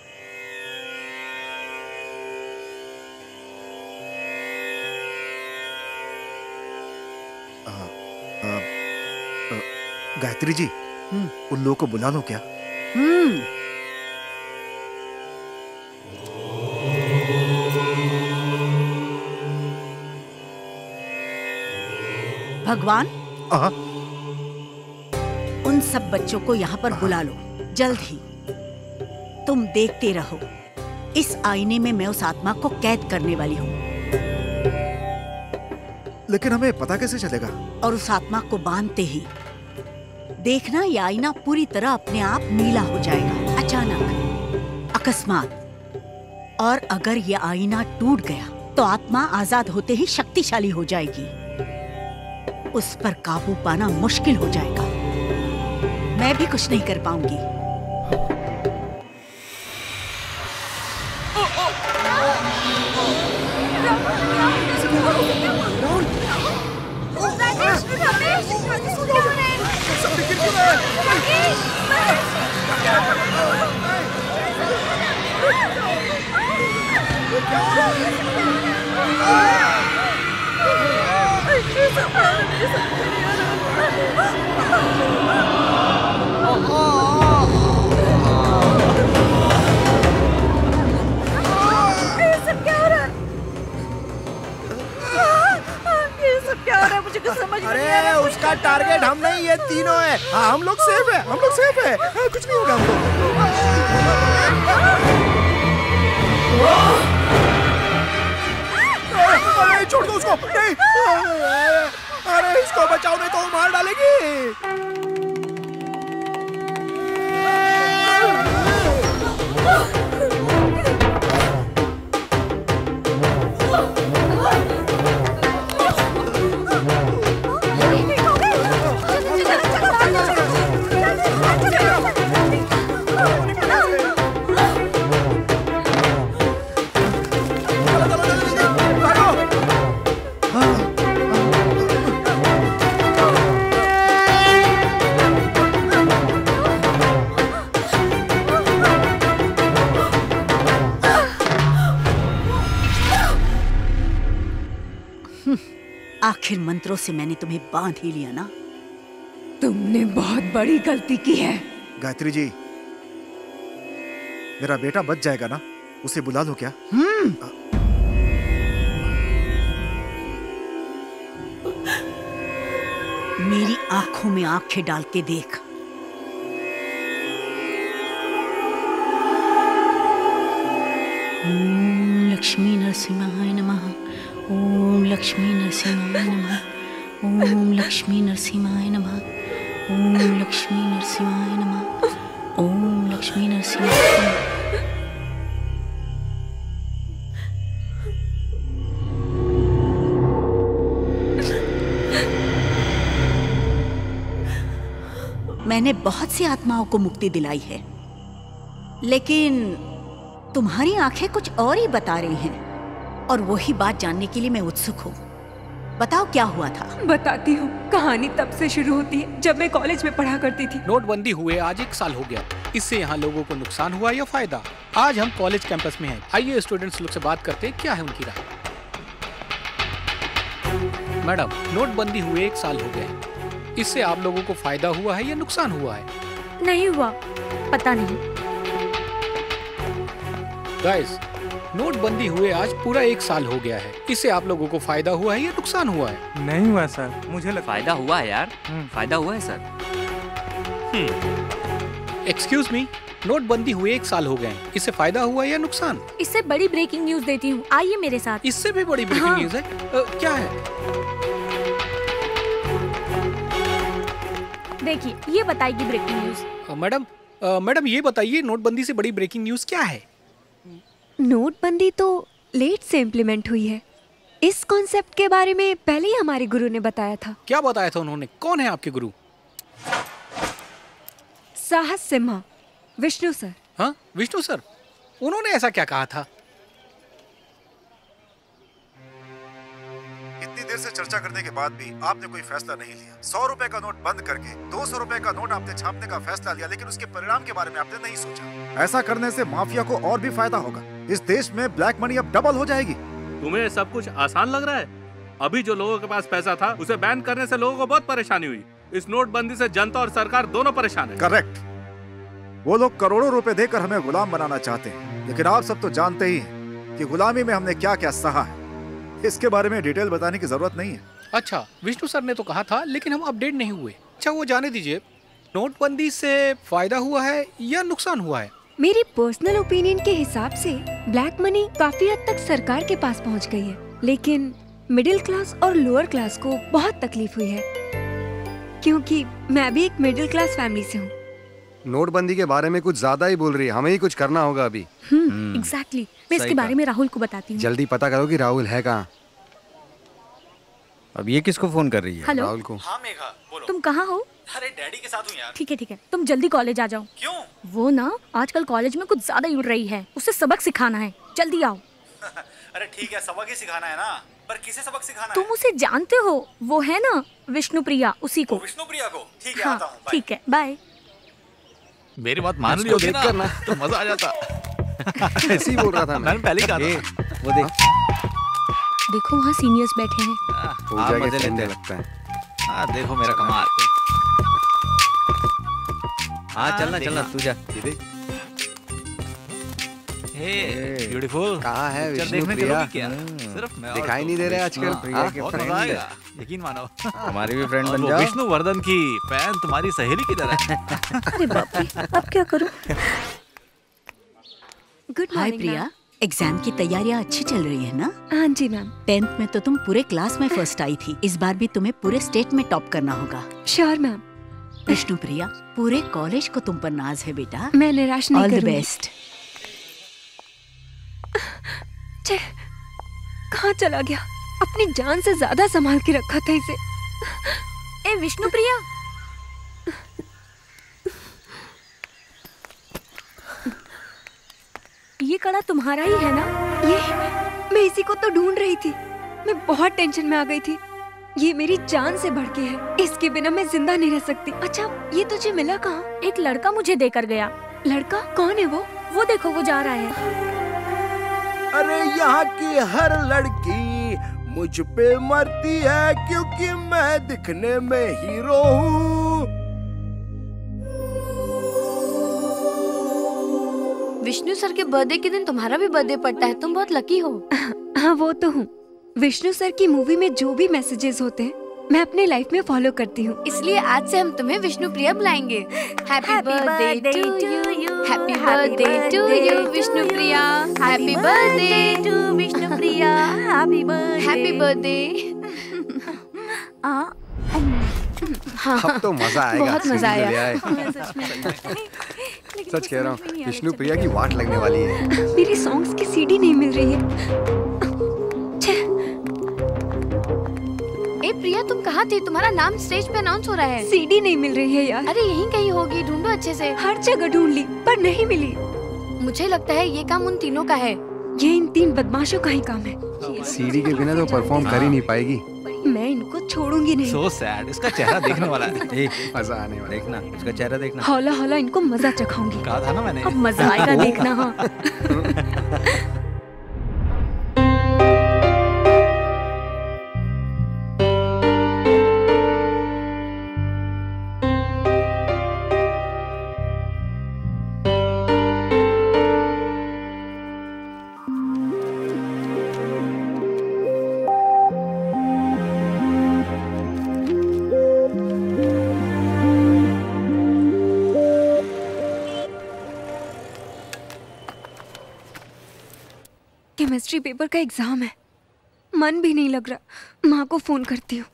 गायत्री जी, उन लोगों को बुला लो क्या? हम्म भगवान, उन सब बच्चों को यहाँ पर बुला लो जल्द ही। तुम देखते रहो, इस आईने में मैं उस आत्मा को कैद करने वाली हूँ। लेकिन हमें पता कैसे चलेगा? और उस आत्मा को बांधते ही देखना, ये आईना पूरी तरह अपने आप नीला हो जाएगा, अचानक, अकस्मात। और अगर ये आईना टूट गया तो आत्मा आजाद होते ही शक्तिशाली हो जाएगी। उस पर काबू पाना मुश्किल हो जाएगा, मैं भी कुछ नहीं कर पाऊंगी। मुझे कुछ समझ नहीं आ रहा। अरे उसका टारगेट हम नहीं, ये तीनों है। हाँ हम लोग सेफ है, हम लोग सेफ है, हाँ, कुछ नहीं होगा हमको। अरे छोड़ दो उसको, नहीं। अरे इसको बचाओ, नहीं तो वो मार डालेगी। आखिर मंत्रों से मैंने तुम्हें बांध ही लिया ना। तुमने बहुत बड़ी गलती की है। गायत्री जी, मेरा बेटा बच जाएगा ना? उसे बुला लो क्या? हम्म मेरी आंखों में आंखें डाल के देख। ओम लक्ष्मी नरसिंहाय नमः। ओम लक्ष्मी नरसिंहाय नमः। ओम लक्ष्मी नरसिंहाय नमः। ओम लक्ष्मी नरसिंहाय नमः। ओम लक्ष्मी नरसिंहाय नमः। मैंने बहुत सी आत्माओं को मुक्ति दिलाई है, लेकिन तुम्हारी आंखें कुछ और ही बता रही हैं, और वही बात जानने के लिए मैं उत्सुक हूँ। बताओ क्या हुआ था। बताती हूँ। कहानी तब से शुरू होती है जब मैं कॉलेज में पढ़ा करती थी। नोटबंदी हुए आज एक साल हो गया। इससे यहाँ लोगों को नुकसान हुआ या फायदा? आज हम कॉलेज कैंपस में हैं। आइए स्टूडेंट्स लोग से बात करते हैं, क्या है उनकी राय। मैडम, नोटबंदी हुए एक साल हो गए, इससे आप लोगों को फायदा हुआ है या नुकसान हुआ है? नहीं हुआ, पता नहीं। गाइस, नोटबंदी हुए आज पूरा एक साल हो गया है, इससे आप लोगों को फायदा हुआ है या नुकसान हुआ है? नहीं हुआ सर, मुझे लगता फायदा हुआ है यार, फायदा हुआ है सर। एक्सक्यूज मी, नोटबंदी हुए एक साल हो गए, इससे फायदा हुआ या नुकसान? इससे बड़ी ब्रेकिंग न्यूज देती हूँ, आइए मेरे साथ। इससे भी बड़ी ब्रेकिंग हाँ। न्यूज है? आ, क्या है? देखिए, ये बताएगी ब्रेकिंग न्यूज। मैडम, मैडम ये बताइए, नोटबंदी से बड़ी ब्रेकिंग न्यूज क्या है? नोटबंदी तो लेट से इम्प्लीमेंट हुई है। इस कॉन्सेप्ट के बारे में पहले ही हमारे गुरु ने बताया था। क्या बताया था उन्होंने? कौन है आपके गुरु? साहस सिम्हा, विष्णु सर। हाँ, विष्णु सर, उन्होंने ऐसा क्या कहा था? इतनी देर से चर्चा करने के बाद भी आपने कोई फैसला नहीं लिया। सौ रुपए का नोट बंद करके दो सौ रुपए का नोट आपने छापने का फैसला लिया, लेकिन उसके परिणाम के बारे में आपने नहीं सोचा। ऐसा करने से माफिया को और भी फायदा होगा। इस देश में ब्लैक मनी अब डबल हो जाएगी। तुम्हें सब कुछ आसान लग रहा है? अभी जो लोगों के पास पैसा था उसे बैन करने से लोगों को बहुत परेशानी हुई। इस नोटबंदी से जनता और सरकार दोनों परेशान है। करेक्ट। वो लोग करोड़ों रुपए देकर हमें गुलाम बनाना चाहते हैं, लेकिन आप सब तो जानते ही हैं कि गुलामी में हमने क्या क्या सहा है। इसके बारे में डिटेल बताने की जरूरत नहीं है। अच्छा, विष्णु सर ने तो कहा था, लेकिन हम अपडेट नहीं हुए। अच्छा, वो जाने दीजिए, नोटबंदी से फायदा हुआ है या नुकसान हुआ है? मेरी पर्सनल ओपिनियन के हिसाब से ब्लैक मनी काफी हद तक सरकार के पास पहुंच गई है, लेकिन मिडिल क्लास और लोअर क्लास को बहुत तकलीफ हुई है, क्योंकि मैं भी एक मिडिल क्लास फैमिली से हूँ। नोटबंदी के बारे में कुछ ज्यादा ही बोल रही है, हमें ही कुछ करना होगा अभी। Hmm, exactly. मैं इसके बारे में राहुल को बताती हूँ। जल्दी पता करो कि राहुल है कहाँ। अब ये किसको फोन कर रही है? हेलो, राहुल को। हाँ मेघा, बोलो। तुम कहाँ हो? अरे डैडी के साथ हूँ यार। ठीक है ठीक है, तुम जल्दी कॉलेज आ जाओ। क्यों? वो ना आजकल कॉलेज में कुछ ज्यादा ही उड़ रही है, उसे सबक सिखाना है, जल्दी आओ। अरे ठीक है, सबक ही सिखाना है ना, पर किसे सबक सिखाना तुम है? उसे जानते हो, वो है ना विष्णु प्रिया, उसी को। विष्णु प्रिया को? ठीक है, हाँ, आता हूँ। ठीक है, बाय। मेरी बात मान ली होती ना तो मजा आ जाता। ऐसे ही बोल रहा था मैं। मैंने पहले ही कहा था। वो देख, देखो वहाँ सीनियर्स बैठे हैं। पूजा के ठंडे लगता है। हाँ देखो मेरा कमाल। हाँ चलना चलना, तू जा। ब्यूटीफुल। कहाँ है विष्णु देखने प्रिया? क्या? सिर्फ मैं दिखाई नहीं दे रहे आजकल। प्रिया के बहुत फ्रेंड मजा है। आएगा, यकीन मानो। हमारी भी फ्रेंड बन वो जाओ। विष्णु वर्धन की फैन तुम्हारी सहेली की तरह है। अरे बाप रे, अब क्या करूं? Good hi morning Priya, exam की तैयारियां अच्छी चल रही है ना? हाँ जी मैम। टेंथ में तो तुम पूरे क्लास में फर्स्ट आई थी, इस बार भी तुम्हें पूरे स्टेट में टॉप करना होगा। Sure ma'am. विष्णु प्रिया, पूरे कॉलेज को तुम पर नाज है बेटा। मैं निराश नहीं करूंगी। ऑल द करूंगी। बेस्ट। कहाँ चला गया? अपनी जान से ज्यादा संभाल के रखा था इसे। ए विष्णु प्रिया, ये कड़ा तुम्हारा ही है ना? ये मैं इसी को तो ढूंढ रही थी। मैं बहुत टेंशन में आ गई थी। ये मेरी जान से बढ़ के है, इसके बिना मैं जिंदा नहीं रह सकती। अच्छा, ये तुझे मिला कहाँ? एक लड़का मुझे देकर गया। लड़का? कौन है वो? वो देखो, वो जा रहा है। अरे यहाँ की हर लड़की मुझ पे मरती है, क्योंकि मैं दिखने में हीरो हूँ। विष्णु सर के बर्थडे के दिन तुम्हारा भी बर्थडे पड़ता है, तुम बहुत लकी हो। हाँ वो तो हूँ। विष्णु सर की मूवी में जो भी मैसेजेस होते हैं मैं अपने लाइफ में फॉलो करती हूँ। इसलिए आज से हम तुम्हें विष्णु प्रिया बुलाएंगे। Happy birthday to you, happy birthday to you Vishnu Priya, happy birthday to Vishnu Priya, happy birthday, happy birthday. अब तो मजा आएगा। बहुत मजा आया। सच कह रहा हूँ, विष्णु प्रिया की वाट लगने वाली है। मेरी सॉन्ग्स की सीडी नहीं मिल रही है। ए प्रिया, तुम कहाँ थी? तुम्हारा नाम स्टेज पे अनाउंस हो रहा है। सीडी नहीं मिल रही है यार। अरे यहीं कहीं होगी, ढूंढो अच्छे से। हर जगह ढूंढ ली पर नहीं मिली। मुझे लगता है ये काम उन तीनों का है। ये इन तीन बदमाशों का ही काम है। सीडी के बिना तो परफॉर्म कर ही नहीं पाएगी। मैं इनको छोड़ूंगी नहीं। So sad, इसका चेहरा देखने वाला है। मजा आने वाला। देखना, इसका चेहरा देखना। हौला हौला इनको मजा चखाऊंगी। कहा था ना मैंने। अब मजा आएगा देखना। हाँ। केमिस्ट्री पेपर का एग्जाम है, मन भी नहीं लग रहा। माँ को फोन करती हूँ।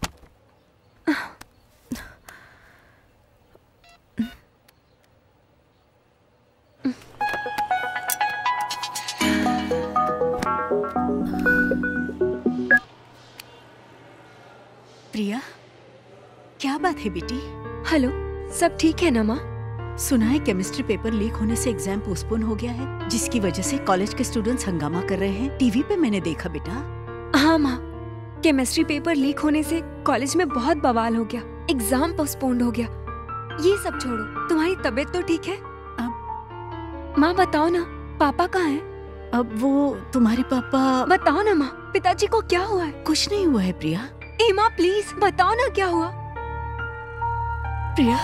प्रिया, क्या बात है बेटी? हेलो, सब ठीक है ना माँ? सुना है केमिस्ट्री पेपर लीक होने से एग्जाम पोस्टपोन हो गया है, जिसकी वजह से कॉलेज के स्टूडेंट्स हंगामा कर रहे हैं। टीवी पे मैंने देखा बेटा। हाँ माँ, केमिस्ट्री पेपर लीक होने से कॉलेज में बहुत बवाल हो गया, एग्जाम पोस्टपोन्ड हो गया। ये सब छोड़ो, तुम्हारी तबीयत तो ठीक है? अब माँ बताओ ना, पापा कहाँ हैं? अब वो तुम्हारे पापा। बताओ ना माँ, पिताजी को क्या हुआ है? कुछ नहीं हुआ है प्रिया। ए माँ प्लीज बताओ ना क्या हुआ? प्रिया,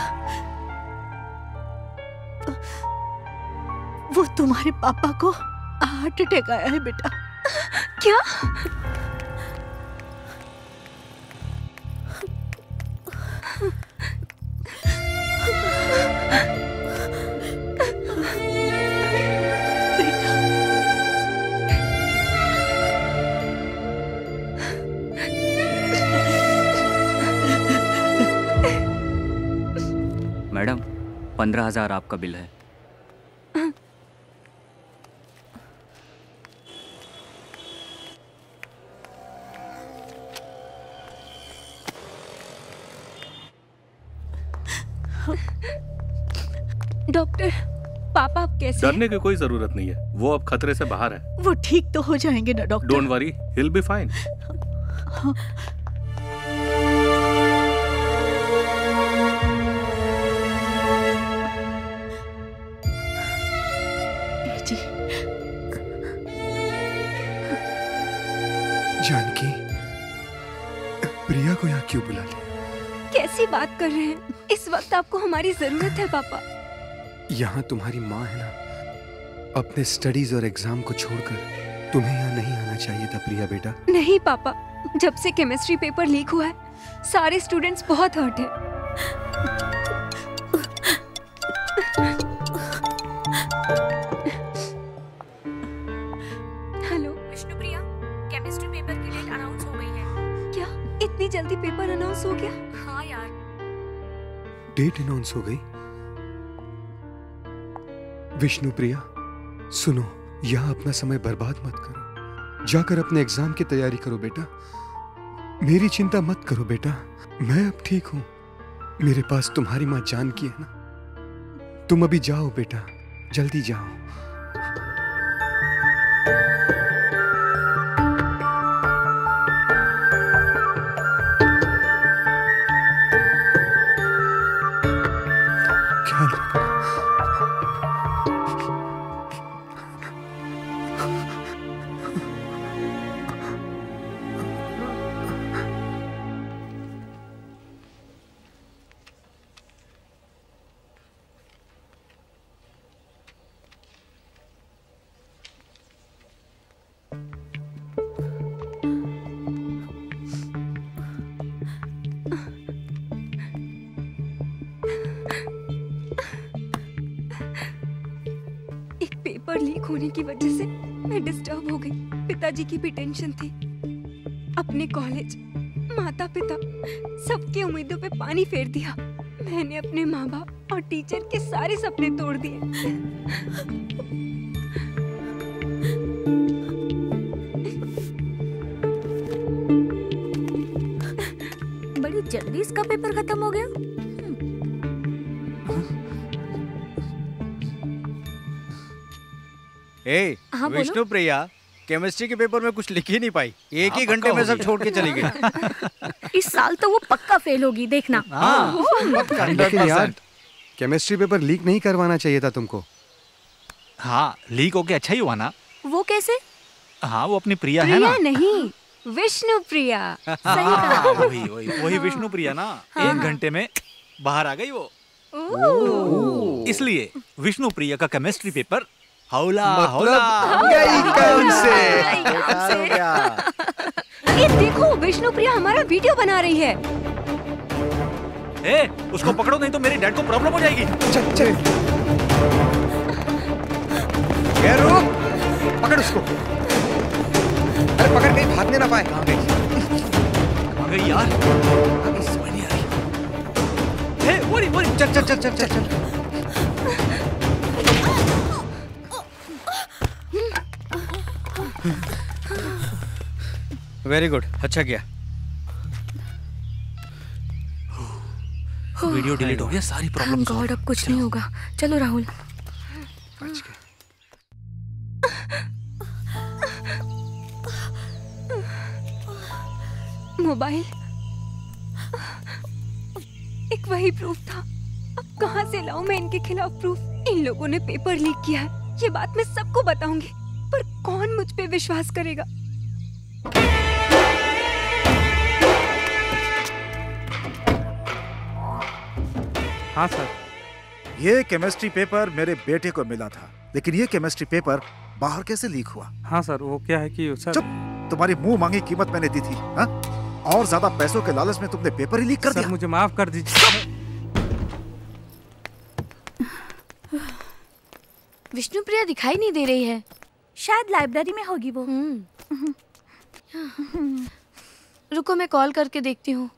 वो तुम्हारे पापा को हार्ट अटैक आया है बेटा। क्या? मैडम, पंद्रह हजार आपका बिल है। डॉक्टर, पापा अब कैसे? डरने की कोई जरूरत नहीं है, वो अब खतरे से बाहर है। वो ठीक तो हो जाएंगे ना doctor? Don't worry, he will be fine. Janaki, Priya को यहाँ क्यों बुला लिया? कैसी बात कर रहे हैं? इस वक्त आपको हमारी जरूरत है पापा। यहाँ तुम्हारी माँ है ना, अपने स्टडीज और एग्जाम को छोड़कर तुम्हें यहाँ नहीं आना चाहिए था प्रिया बेटा। नहीं पापा, जब से केमिस्ट्री पेपर लीक हुआ है, सारे स्टूडेंट्स बहुत हर्ट हैं। Hello Vishnu Priya, chemistry paper की डेट अनाउंस हो गई है। क्या इतनी जल्दी पेपर अनाउंस हो गया? हाँ यार। डेट अनाउंस हो गई? विष्णु प्रिया सुनो, यहाँ अपना समय बर्बाद मत करो, जाकर अपने एग्जाम की तैयारी करो बेटा। मेरी चिंता मत करो बेटा, मैं अब ठीक हूँ। मेरे पास तुम्हारी माँ जानकी है ना। तुम अभी जाओ बेटा, जल्दी जाओ। पेपर लीक होने की वजह से मैं डिस्टर्ब हो गई। पिताजी की भी टेंशन थी। अपने कॉलेज, माता पिता, सबकी उम्मीदों पे पानी फेर दिया। मैंने अपने माँ बाप और टीचर के सारे सपने तोड़ दिए। बड़ी जल्दी इसका पेपर खत्म हो गया। ए, हाँ, बोलो। विष्णु प्रिया केमिस्ट्री के पेपर में कुछ लिख ही नहीं पाई। एक ही घंटे में सब छोड़ के चली गई। इस साल तो वो पक्का फेल होगी, देखना। हाँ, पक्का। लेकिन यार केमिस्ट्री पेपर लीक नहीं करवाना चाहिए था तुमको। हाँ, लीक होके अच्छा ही हुआ ना। वो कैसे? हाँ, वो अपनी प्रिया है ना। प्रिया नहीं, विष्णु प्रिया। सही कहा। वही वही वही विष्णु प्रिया ना। हाँ। एक घंटे में बाहर आ गई वो। इसलिए विष्णु प्रिया का केमिस्ट्री पेपर हौला हौला गई कौन से? ये देखो, विष्णु प्रिया हमारा वीडियो बना रही है। ए, उसको पकड़ो नहीं तो मेरे डैड को प्रॉब्लम हो जाएगी। चल चल। ये रुक, पकड़ उसको। अरे पकड़ कहीं भागने ना पाए। कहाँ गई? कहाँ गई यार? अभी समझ नहीं आ रही। ए, वोरी वोरी, चल चल चल चल चल चल। वेरी गुड, अच्छा किया। वीडियो डिलीट हो गया, सारी प्रॉब्लम सॉल्व। गॉड, अब कुछ नहीं होगा। चलो राहुल। मोबाइल एक वही प्रूफ था। अब कहाँ से लाऊं मैं इनके खिलाफ प्रूफ? इन लोगों ने पेपर लीक किया है, ये बात मैं सबको बताऊंगी, पर कौन मुझ पे विश्वास करेगा? हाँ सर, ये केमिस्ट्री पेपर मेरे बेटे को मिला था, लेकिन ये केमिस्ट्री पेपर बाहर कैसे लीक हुआ? हाँ सर, वो क्या है कि सर... चुप, तुम्हारी मुंह मांगी कीमत मैंने दी थी, हा? और ज्यादा पैसों के लालच में तुमने पेपर ही लीक कर सर, दिया। मुझे माफ कर दीजिए। विष्णु प्रिया दिखाई नहीं दे रही है। शायद लाइब्रेरी में होगी वो। रुको, मैं कॉल करके देखती हूँ।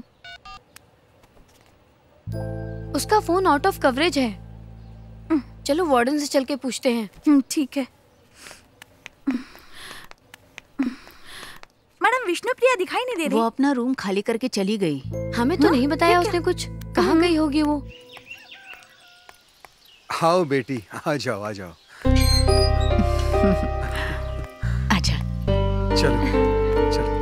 उसका फोन आउट ऑफ कवरेज है। चलो वार्डन से चल के पूछते हैं। ठीक है। मैडम, विष्णु प्रिया दिखाई नहीं दे रही। वो अपना रूम खाली करके चली गई। हमें तो नहीं बताया उसने कुछ। कहाँ गई होगी वो? आओ बेटी, आ जाओ आ जाओ। आजा। चलो चलो।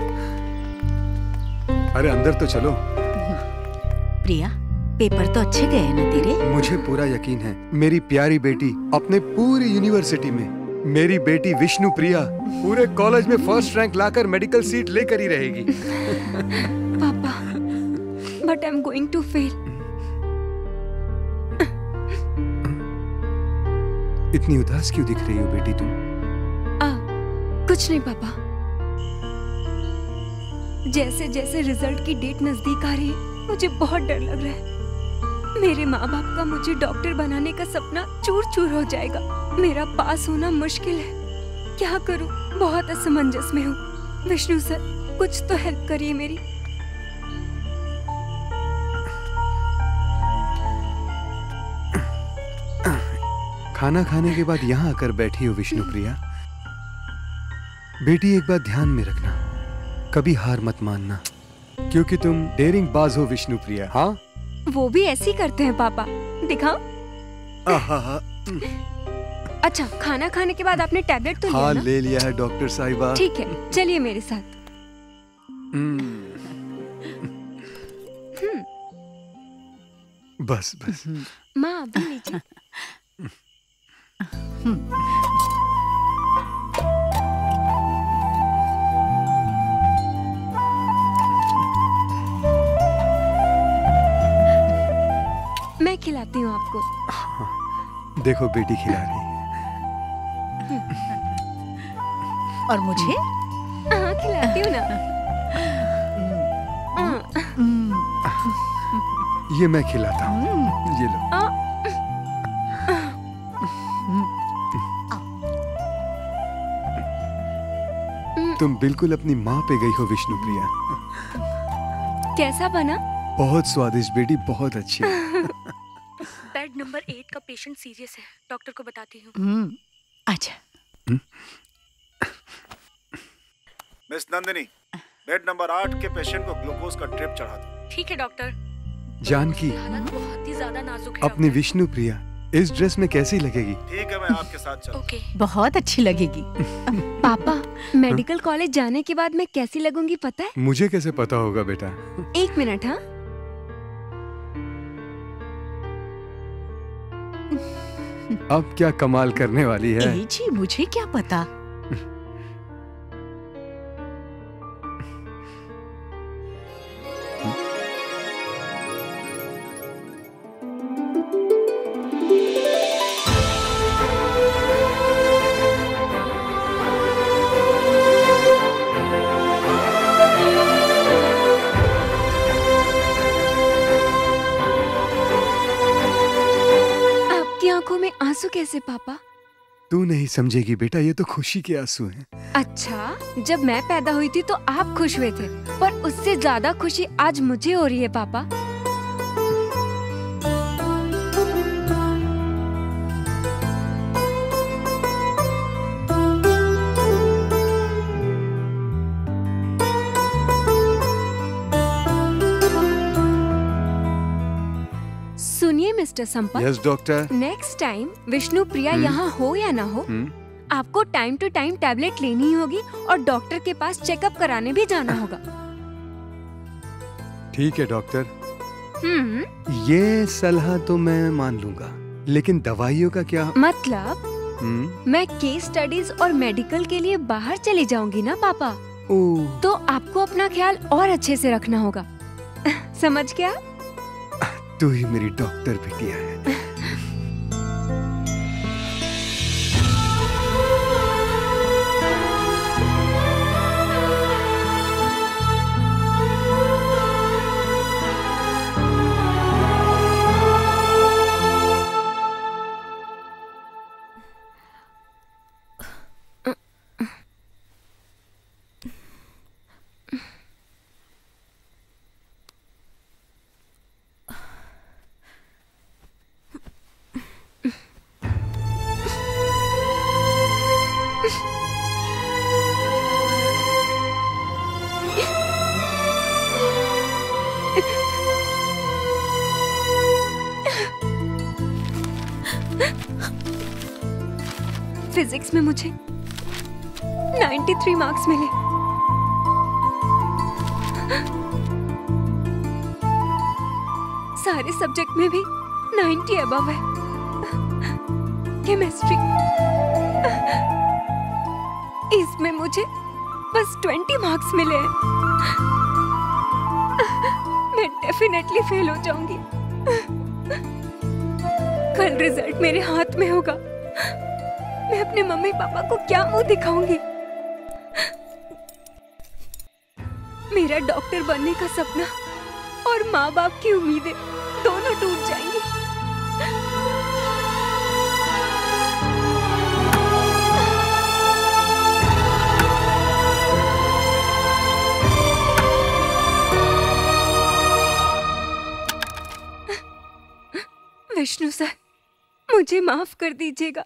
अरे अंदर तो चलो। प्रिया, पेपर तो अच्छे गए हैं ना तेरे? मुझे पूरा यकीन है मेरी प्यारी बेटी अपने पूरी यूनिवर्सिटी में, मेरी बेटी विष्णु प्रिया पूरे कॉलेज में फर्स्ट रैंक लाकर मेडिकल सीट लेकर ही रहेगी। पापा, but I am going to fail. इतनी उदास क्यों दिख रही हो बेटी तुम? आ, कुछ नहीं पापा। जैसे जैसे रिजल्ट की डेट नजदीक आ रही है, मुझे बहुत डर लग रहा है। मेरे माँ बाप का मुझे डॉक्टर बनाने का सपना चूर चूर हो जाएगा। मेरा पास होना मुश्किल है। क्या करूं? बहुत असमंजस में हूँ। विष्णु सर, कुछ तो हेल्प करिए मेरी। खाना खाने के बाद यहाँ आकर बैठी हो विष्णु प्रिया। बेटी, एक बात ध्यान में रखना, कभी हार मत मानना, क्योंकि तुम डेयरिंग बाज हो विष्णु प्रिया। हाँ, वो भी ऐसे ही करते हैं पापा। दिखाओ। अच्छा, खाना खाने के बाद आपने टैबलेट तो लिया हाँ ना? ले लिया है डॉक्टर साहिबा। ठीक है, चलिए मेरे साथ। बस बस। माँ, अभी लीजिए। मैं खिलाती हूँ आपको। हाँ, देखो बेटी खिला रही है। और मुझे? हाँ, खिलाती हूँ ना। ये मैं खिलाता हूँ, ये लो। तुम बिल्कुल अपनी माँ पे गई हो विष्णुप्रिया। कैसा बना? बहुत स्वादिष्ट बेटी, बहुत अच्छी। बेड नंबर एट का पेशेंट सीरियस है, डॉक्टर को बताती हूँ। हम्म, अच्छा। मिस नंदिनी, बेड नंबर आठ के पेशेंट को ग्लूकोज का ड्रिप चढ़ा दो। ठीक है डॉक्टर। जानकी, हालत बहुत ही ज्यादा नाजुक है। अपनी विष्णुप्रिया इस ड्रेस में कैसी लगेगी? ठीक है, मैं आपके साथ चलूं। ओके। बहुत अच्छी लगेगी। पापा, मेडिकल कॉलेज जाने के बाद मैं कैसी लगूंगी पता है? मुझे कैसे पता होगा बेटा? एक मिनट। हाँ, अब क्या कमाल करने वाली है? ए जी, मुझे क्या पता। आंखों में आंसू कैसे पापा? तू नहीं समझेगी बेटा, ये तो खुशी के आंसू हैं। अच्छा, जब मैं पैदा हुई थी तो आप खुश हुए थे, पर उससे ज्यादा खुशी आज मुझे हो रही है पापा। सुनिए mister Sampat. Yes doctor. Next time Vishnupriya यहाँ हो या ना हो, आपको टाइम टू टाइम टैबलेट लेनी ही होगी और डॉक्टर के पास चेकअप कराने भी जाना होगा। ठीक है डॉक्टर, हम्म, ये सलाह तो मैं मान लूंगा, लेकिन दवाइयों का क्या? मतलब हम्म, मैं केस स्टडीज और मेडिकल के लिए बाहर चली जाऊंगी ना पापा, ओह, तो आपको अपना ख्याल और अच्छे से रखना होगा। समझ गया? तू ही मेरी डॉक्टर बिटिया है। फिजिक्स में मुझे तिरानवे मार्क्स मिले। सारे सब्जेक्ट में भी नब्बे अबव है। केमिस्ट्री, इसमें मुझे बस बीस मार्क्स मिले हैं। मैं डेफिनेटली फेल हो जाऊंगी। कल रिजल्ट मेरे हाथ में होगा। मैं अपने मम्मी पापा को क्या मुंह दिखाऊंगी? मेरा डॉक्टर बनने का सपना और माँ बाप की उम्मीदें दोनों टूट जाएंगी। विष्णु सर, मुझे माफ कर दीजिएगा।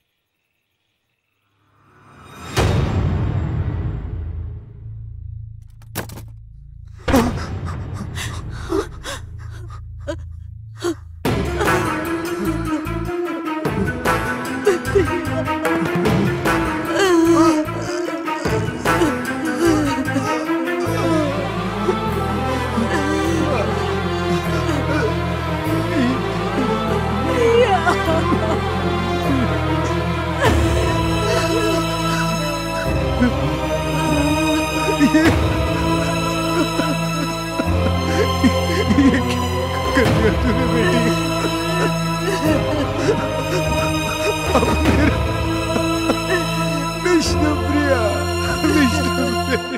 विष्णुप्रिया, विष्णुप्रिया।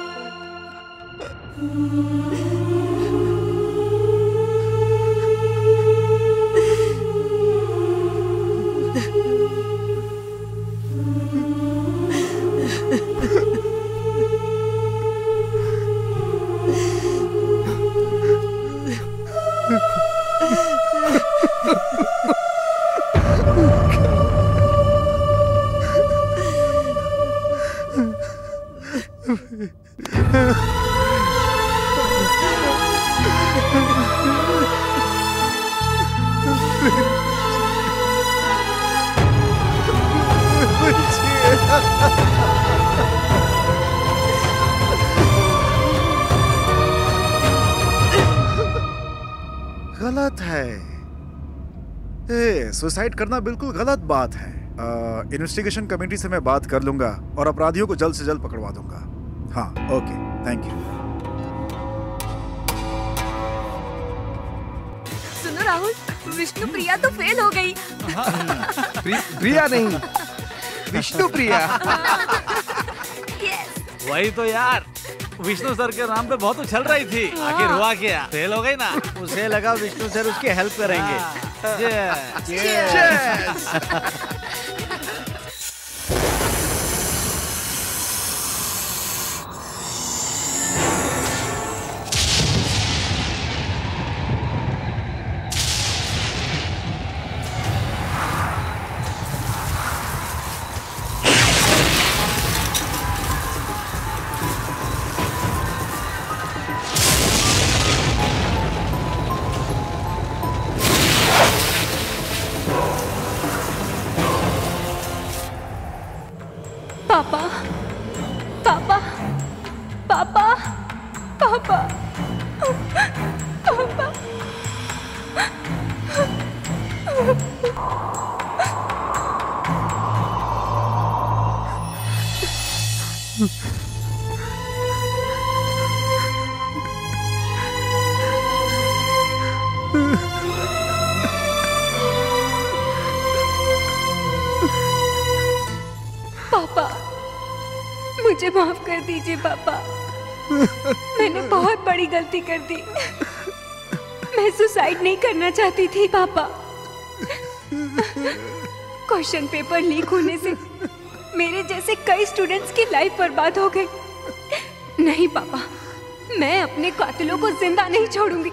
गलत है। ए, सुसाइड करना बिल्कुल गलत बात है। इन्वेस्टिगेशन कमेटी से मैं बात कर लूंगा और अपराधियों को जल्द से जल्द पकड़वा दूंगा। हाँ, ओके, थैंक यू। सुनो राहुल, विष्णु प्रिया तो फेल हो गई। प्रि, प्रिया नहीं, विष्णु प्रिया। वही तो यार, विष्णु सर के नाम पे बहुत उछल रही थी, आखिर हुआ क्या? फेल हो गई ना। उसे लगा विष्णु सर उसकी हेल्प करेंगे। पापा, पापा, पापा, पापा, पापा। पापा, मुझे माफ कर दीजिए पापा। मैंने बहुत बड़ी गलती कर दी। मैं सुसाइड नहीं करना चाहती थी पापा। क्वेश्चन पेपर लीक होने से मेरे जैसे कई स्टूडेंट्स की लाइफ बर्बाद हो गई। नहीं पापा, मैं अपने कातिलों को जिंदा नहीं छोड़ूंगी।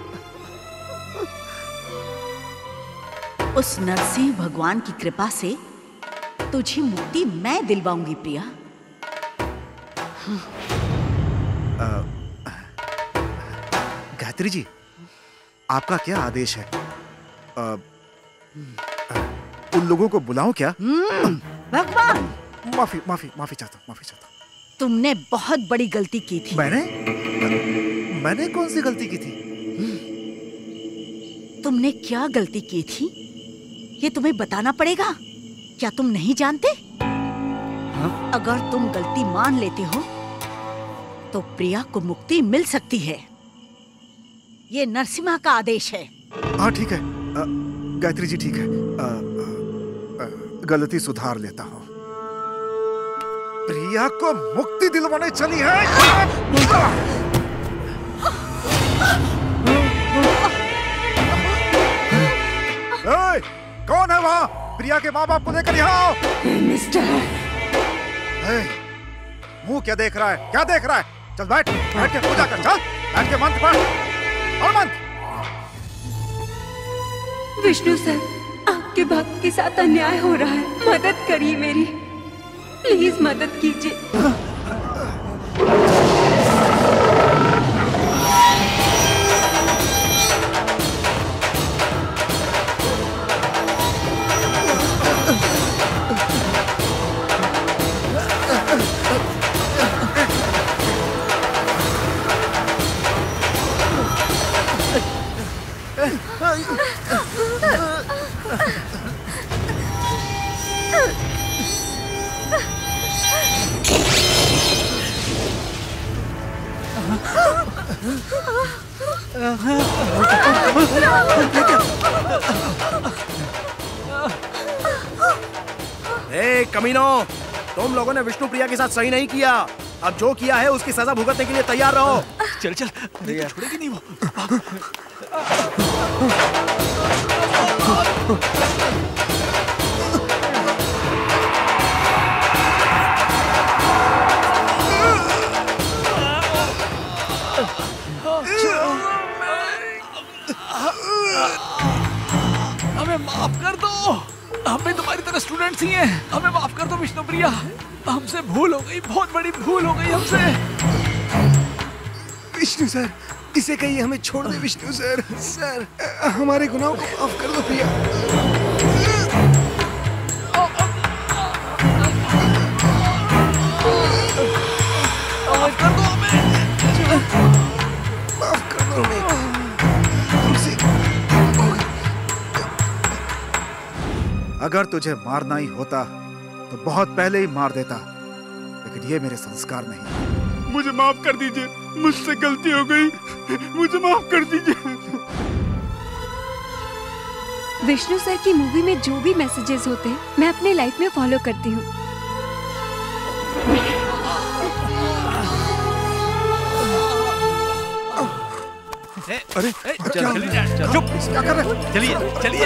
उस नरसिंह भगवान की कृपा से तुझे मुक्ति मैं दिलवाऊंगी प्रिया। गायत्री जी, आपका क्या आदेश है? आ, उन लोगों को बुलाऊं क्या? भगवान, माफी माफी माफी चाहता हूँ, माफी चाहता हूँ। तुमने बहुत बड़ी गलती की थी। मैंने मैंने कौन सी गलती की थी? तुमने क्या गलती की थी ये तुम्हें बताना पड़ेगा। क्या तुम नहीं जानते? हाँ? अगर तुम गलती मान लेते हो तो प्रिया को मुक्ति मिल सकती है। ये नरसिम्हा का आदेश है। हाँ ठीक है गायत्री जी, ठीक है। आ, आ, गलती सुधार लेता हूँ। प्रिया को मुक्ति दिलवाने चली है। ए, कौन है वहाँ? प्रिया के माँ बाप को लेकर यहाँ आओ। मिस्टर, मुंह क्या देख रहा है? क्या देख रहा है? चल बैठ, बैठ के पूजा कर। चल बैठ के मंत्र पढ़ और मंत्र। विष्णु सर, आपके भक्त के साथ अन्याय हो रहा है, मदद करिए मेरी, प्लीज मदद कीजिए। ए कमीनो, तुम लोगों ने विष्णु प्रिया के साथ सही नहीं किया। अब जो किया है उसकी सजा भुगतने के लिए तैयार रहो। चल चल, नहीं छोड़ेगी नहीं वो। हमें माफ कर दो, हम भी तुम्हारी तरह स्टूडेंट्स ही हैं। हमें माफ कर दो विष्णु प्रिया, हमसे भूल हो गई, बहुत बड़ी भूल हो गई हमसे। विष्णु सर, इसे कहिए हमें छोड़ दे विष्णु सर। सर हमारे गुनाहों को माफ कर दो प्रिया। माफ कर दो हमें। माफ कर दो हमें। हमसे अगर तुझे मारना ही होता तो बहुत पहले ही मार देता, लेकिन ये मेरे संस्कार नहीं। मुझे माफ कर दीजिए, मुझसे गलती हो गई, मुझे माफ कर दीजिए। विष्णु सर की मूवी में जो भी मैसेजेस होते हैं मैं अपने लाइफ में फॉलो करती हूँ। अरे चलिए चुप, क्या कर रहे हो? चलिए चलिए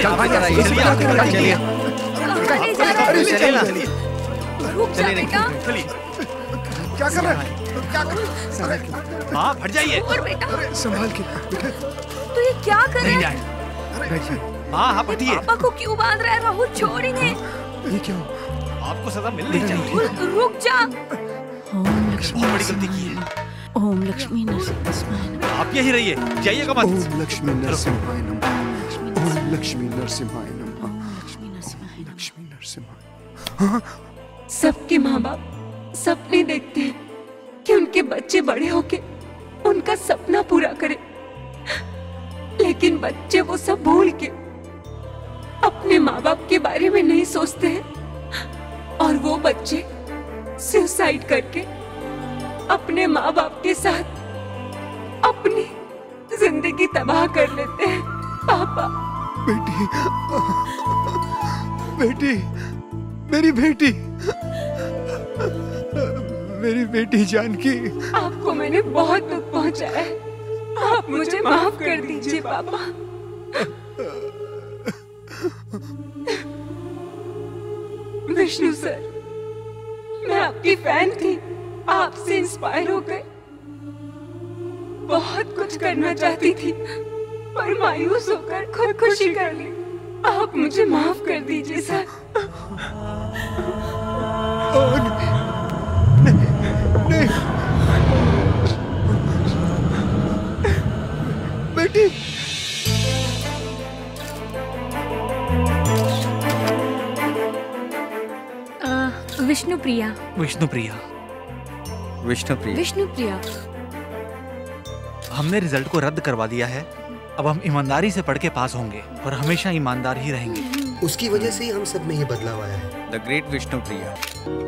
चलिए रुक जा बेटा। चलिए क्या कर रहे हैं? क्या कर रहे हैं? हाँ हट जाइए। अरे संभाल के। तो ये क्या कर रहे हैं? हाँ हाँ हटिए। पापा को क्यों बांध रहा है? राहुल छोड़ इन्हें। ये क्या? आपको सजा मिलनी चाहिए। रुक जा। ओम लक्ष्मी बहुत बड़ी गलती की है। ओम लक्ष्मी नरसिंहाय। आप यहीं रहिए, जाइएगा मत। ओम लक्ष्मी नरसिम्हाय नमः। ओम लक्ष्मी नरसिम्हाय नमः। लक्ष्मी नरसिम्हाय। सबके माँ बाप सपने देखते हैं कि उनके बच्चे बड़े होके उनका सपना पूरा करें, लेकिन बच्चे वो सब भूल के अपने माँ बाप के बारे में नहीं सोचते हैं और वो बच्चे सुसाइड करके अपने माँ बाप के साथ अपनी जिंदगी तबाह कर लेते हैं। पापा बेटी, बेटी, मेरी बेटी, मेरी बेटी जानकी। आपको मैंने बहुत दुख पहुंचाया है, आप मुझे माफ कर दीजिए पापा। विष्णु सर, मैं आपकी फैन थी, आपसे इंस्पायर हो गए, बहुत कुछ करना चाहती थी पर मायूस होकर खुदकुशी कर ली। आप मुझे माफ कर दीजिए सर। नहीं, बेटी। विष्णु प्रिया। विष्णु प्रिया। विष्णु प्रिया। विष्णु प्रिया। हमने रिजल्ट को रद्द करवा दिया है। अब हम ईमानदारी से पढ़ के पास होंगे और हमेशा ईमानदार ही रहेंगे। उसकी वजह से ही हम सब में ये बदलाव आया है। The great Vishnu Priya.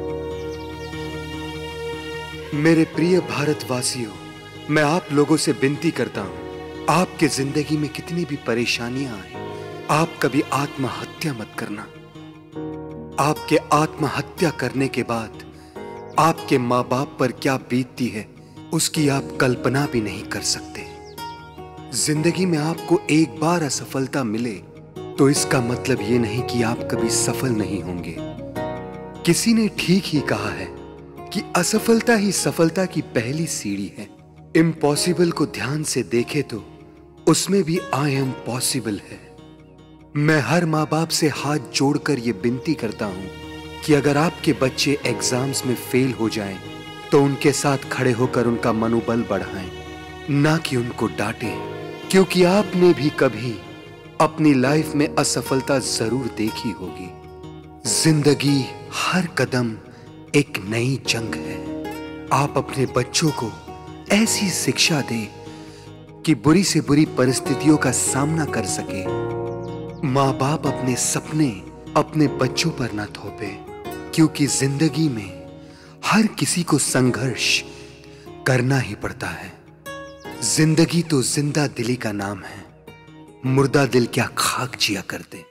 मेरे प्रिय भारतवासियों, मैं आप लोगों से विनती करता हूँ, आपके जिंदगी में कितनी भी परेशानियां आए, आप कभी आत्महत्या मत करना। आपके आत्महत्या करने के बाद आपके माँ बाप पर क्या बीतती है उसकी आप कल्पना भी नहीं कर सकते। जिंदगी में आपको एक बार असफलता मिले तो इसका मतलब ये नहीं कि आप कभी सफल नहीं होंगे। किसी ने ठीक ही कहा है कि असफलता ही सफलता की पहली सीढ़ी है। इम्पॉसिबल को ध्यान से देखे तो उसमें भी आई एम पॉसिबल है। मैं हर माँ बाप से हाथ जोड़कर ये विनती करता हूँ कि अगर आपके बच्चे एग्जाम्स में फेल हो जाएं, तो उनके साथ खड़े होकर उनका मनोबल बढ़ाएं, ना कि उनको डांटें, क्योंकि आपने भी कभी अपनी लाइफ में असफलता जरूर देखी होगी। जिंदगी हर कदम एक नई जंग है। आप अपने बच्चों को ऐसी शिक्षा दें कि बुरी से बुरी परिस्थितियों का सामना कर सके। माँ बाप अपने सपने अपने बच्चों पर न थोपे, क्योंकि जिंदगी में हर किसी को संघर्ष करना ही पड़ता है। जिंदगी तो जिंदा दिली का नाम है, मुर्दा दिल क्या खाक जिया करते।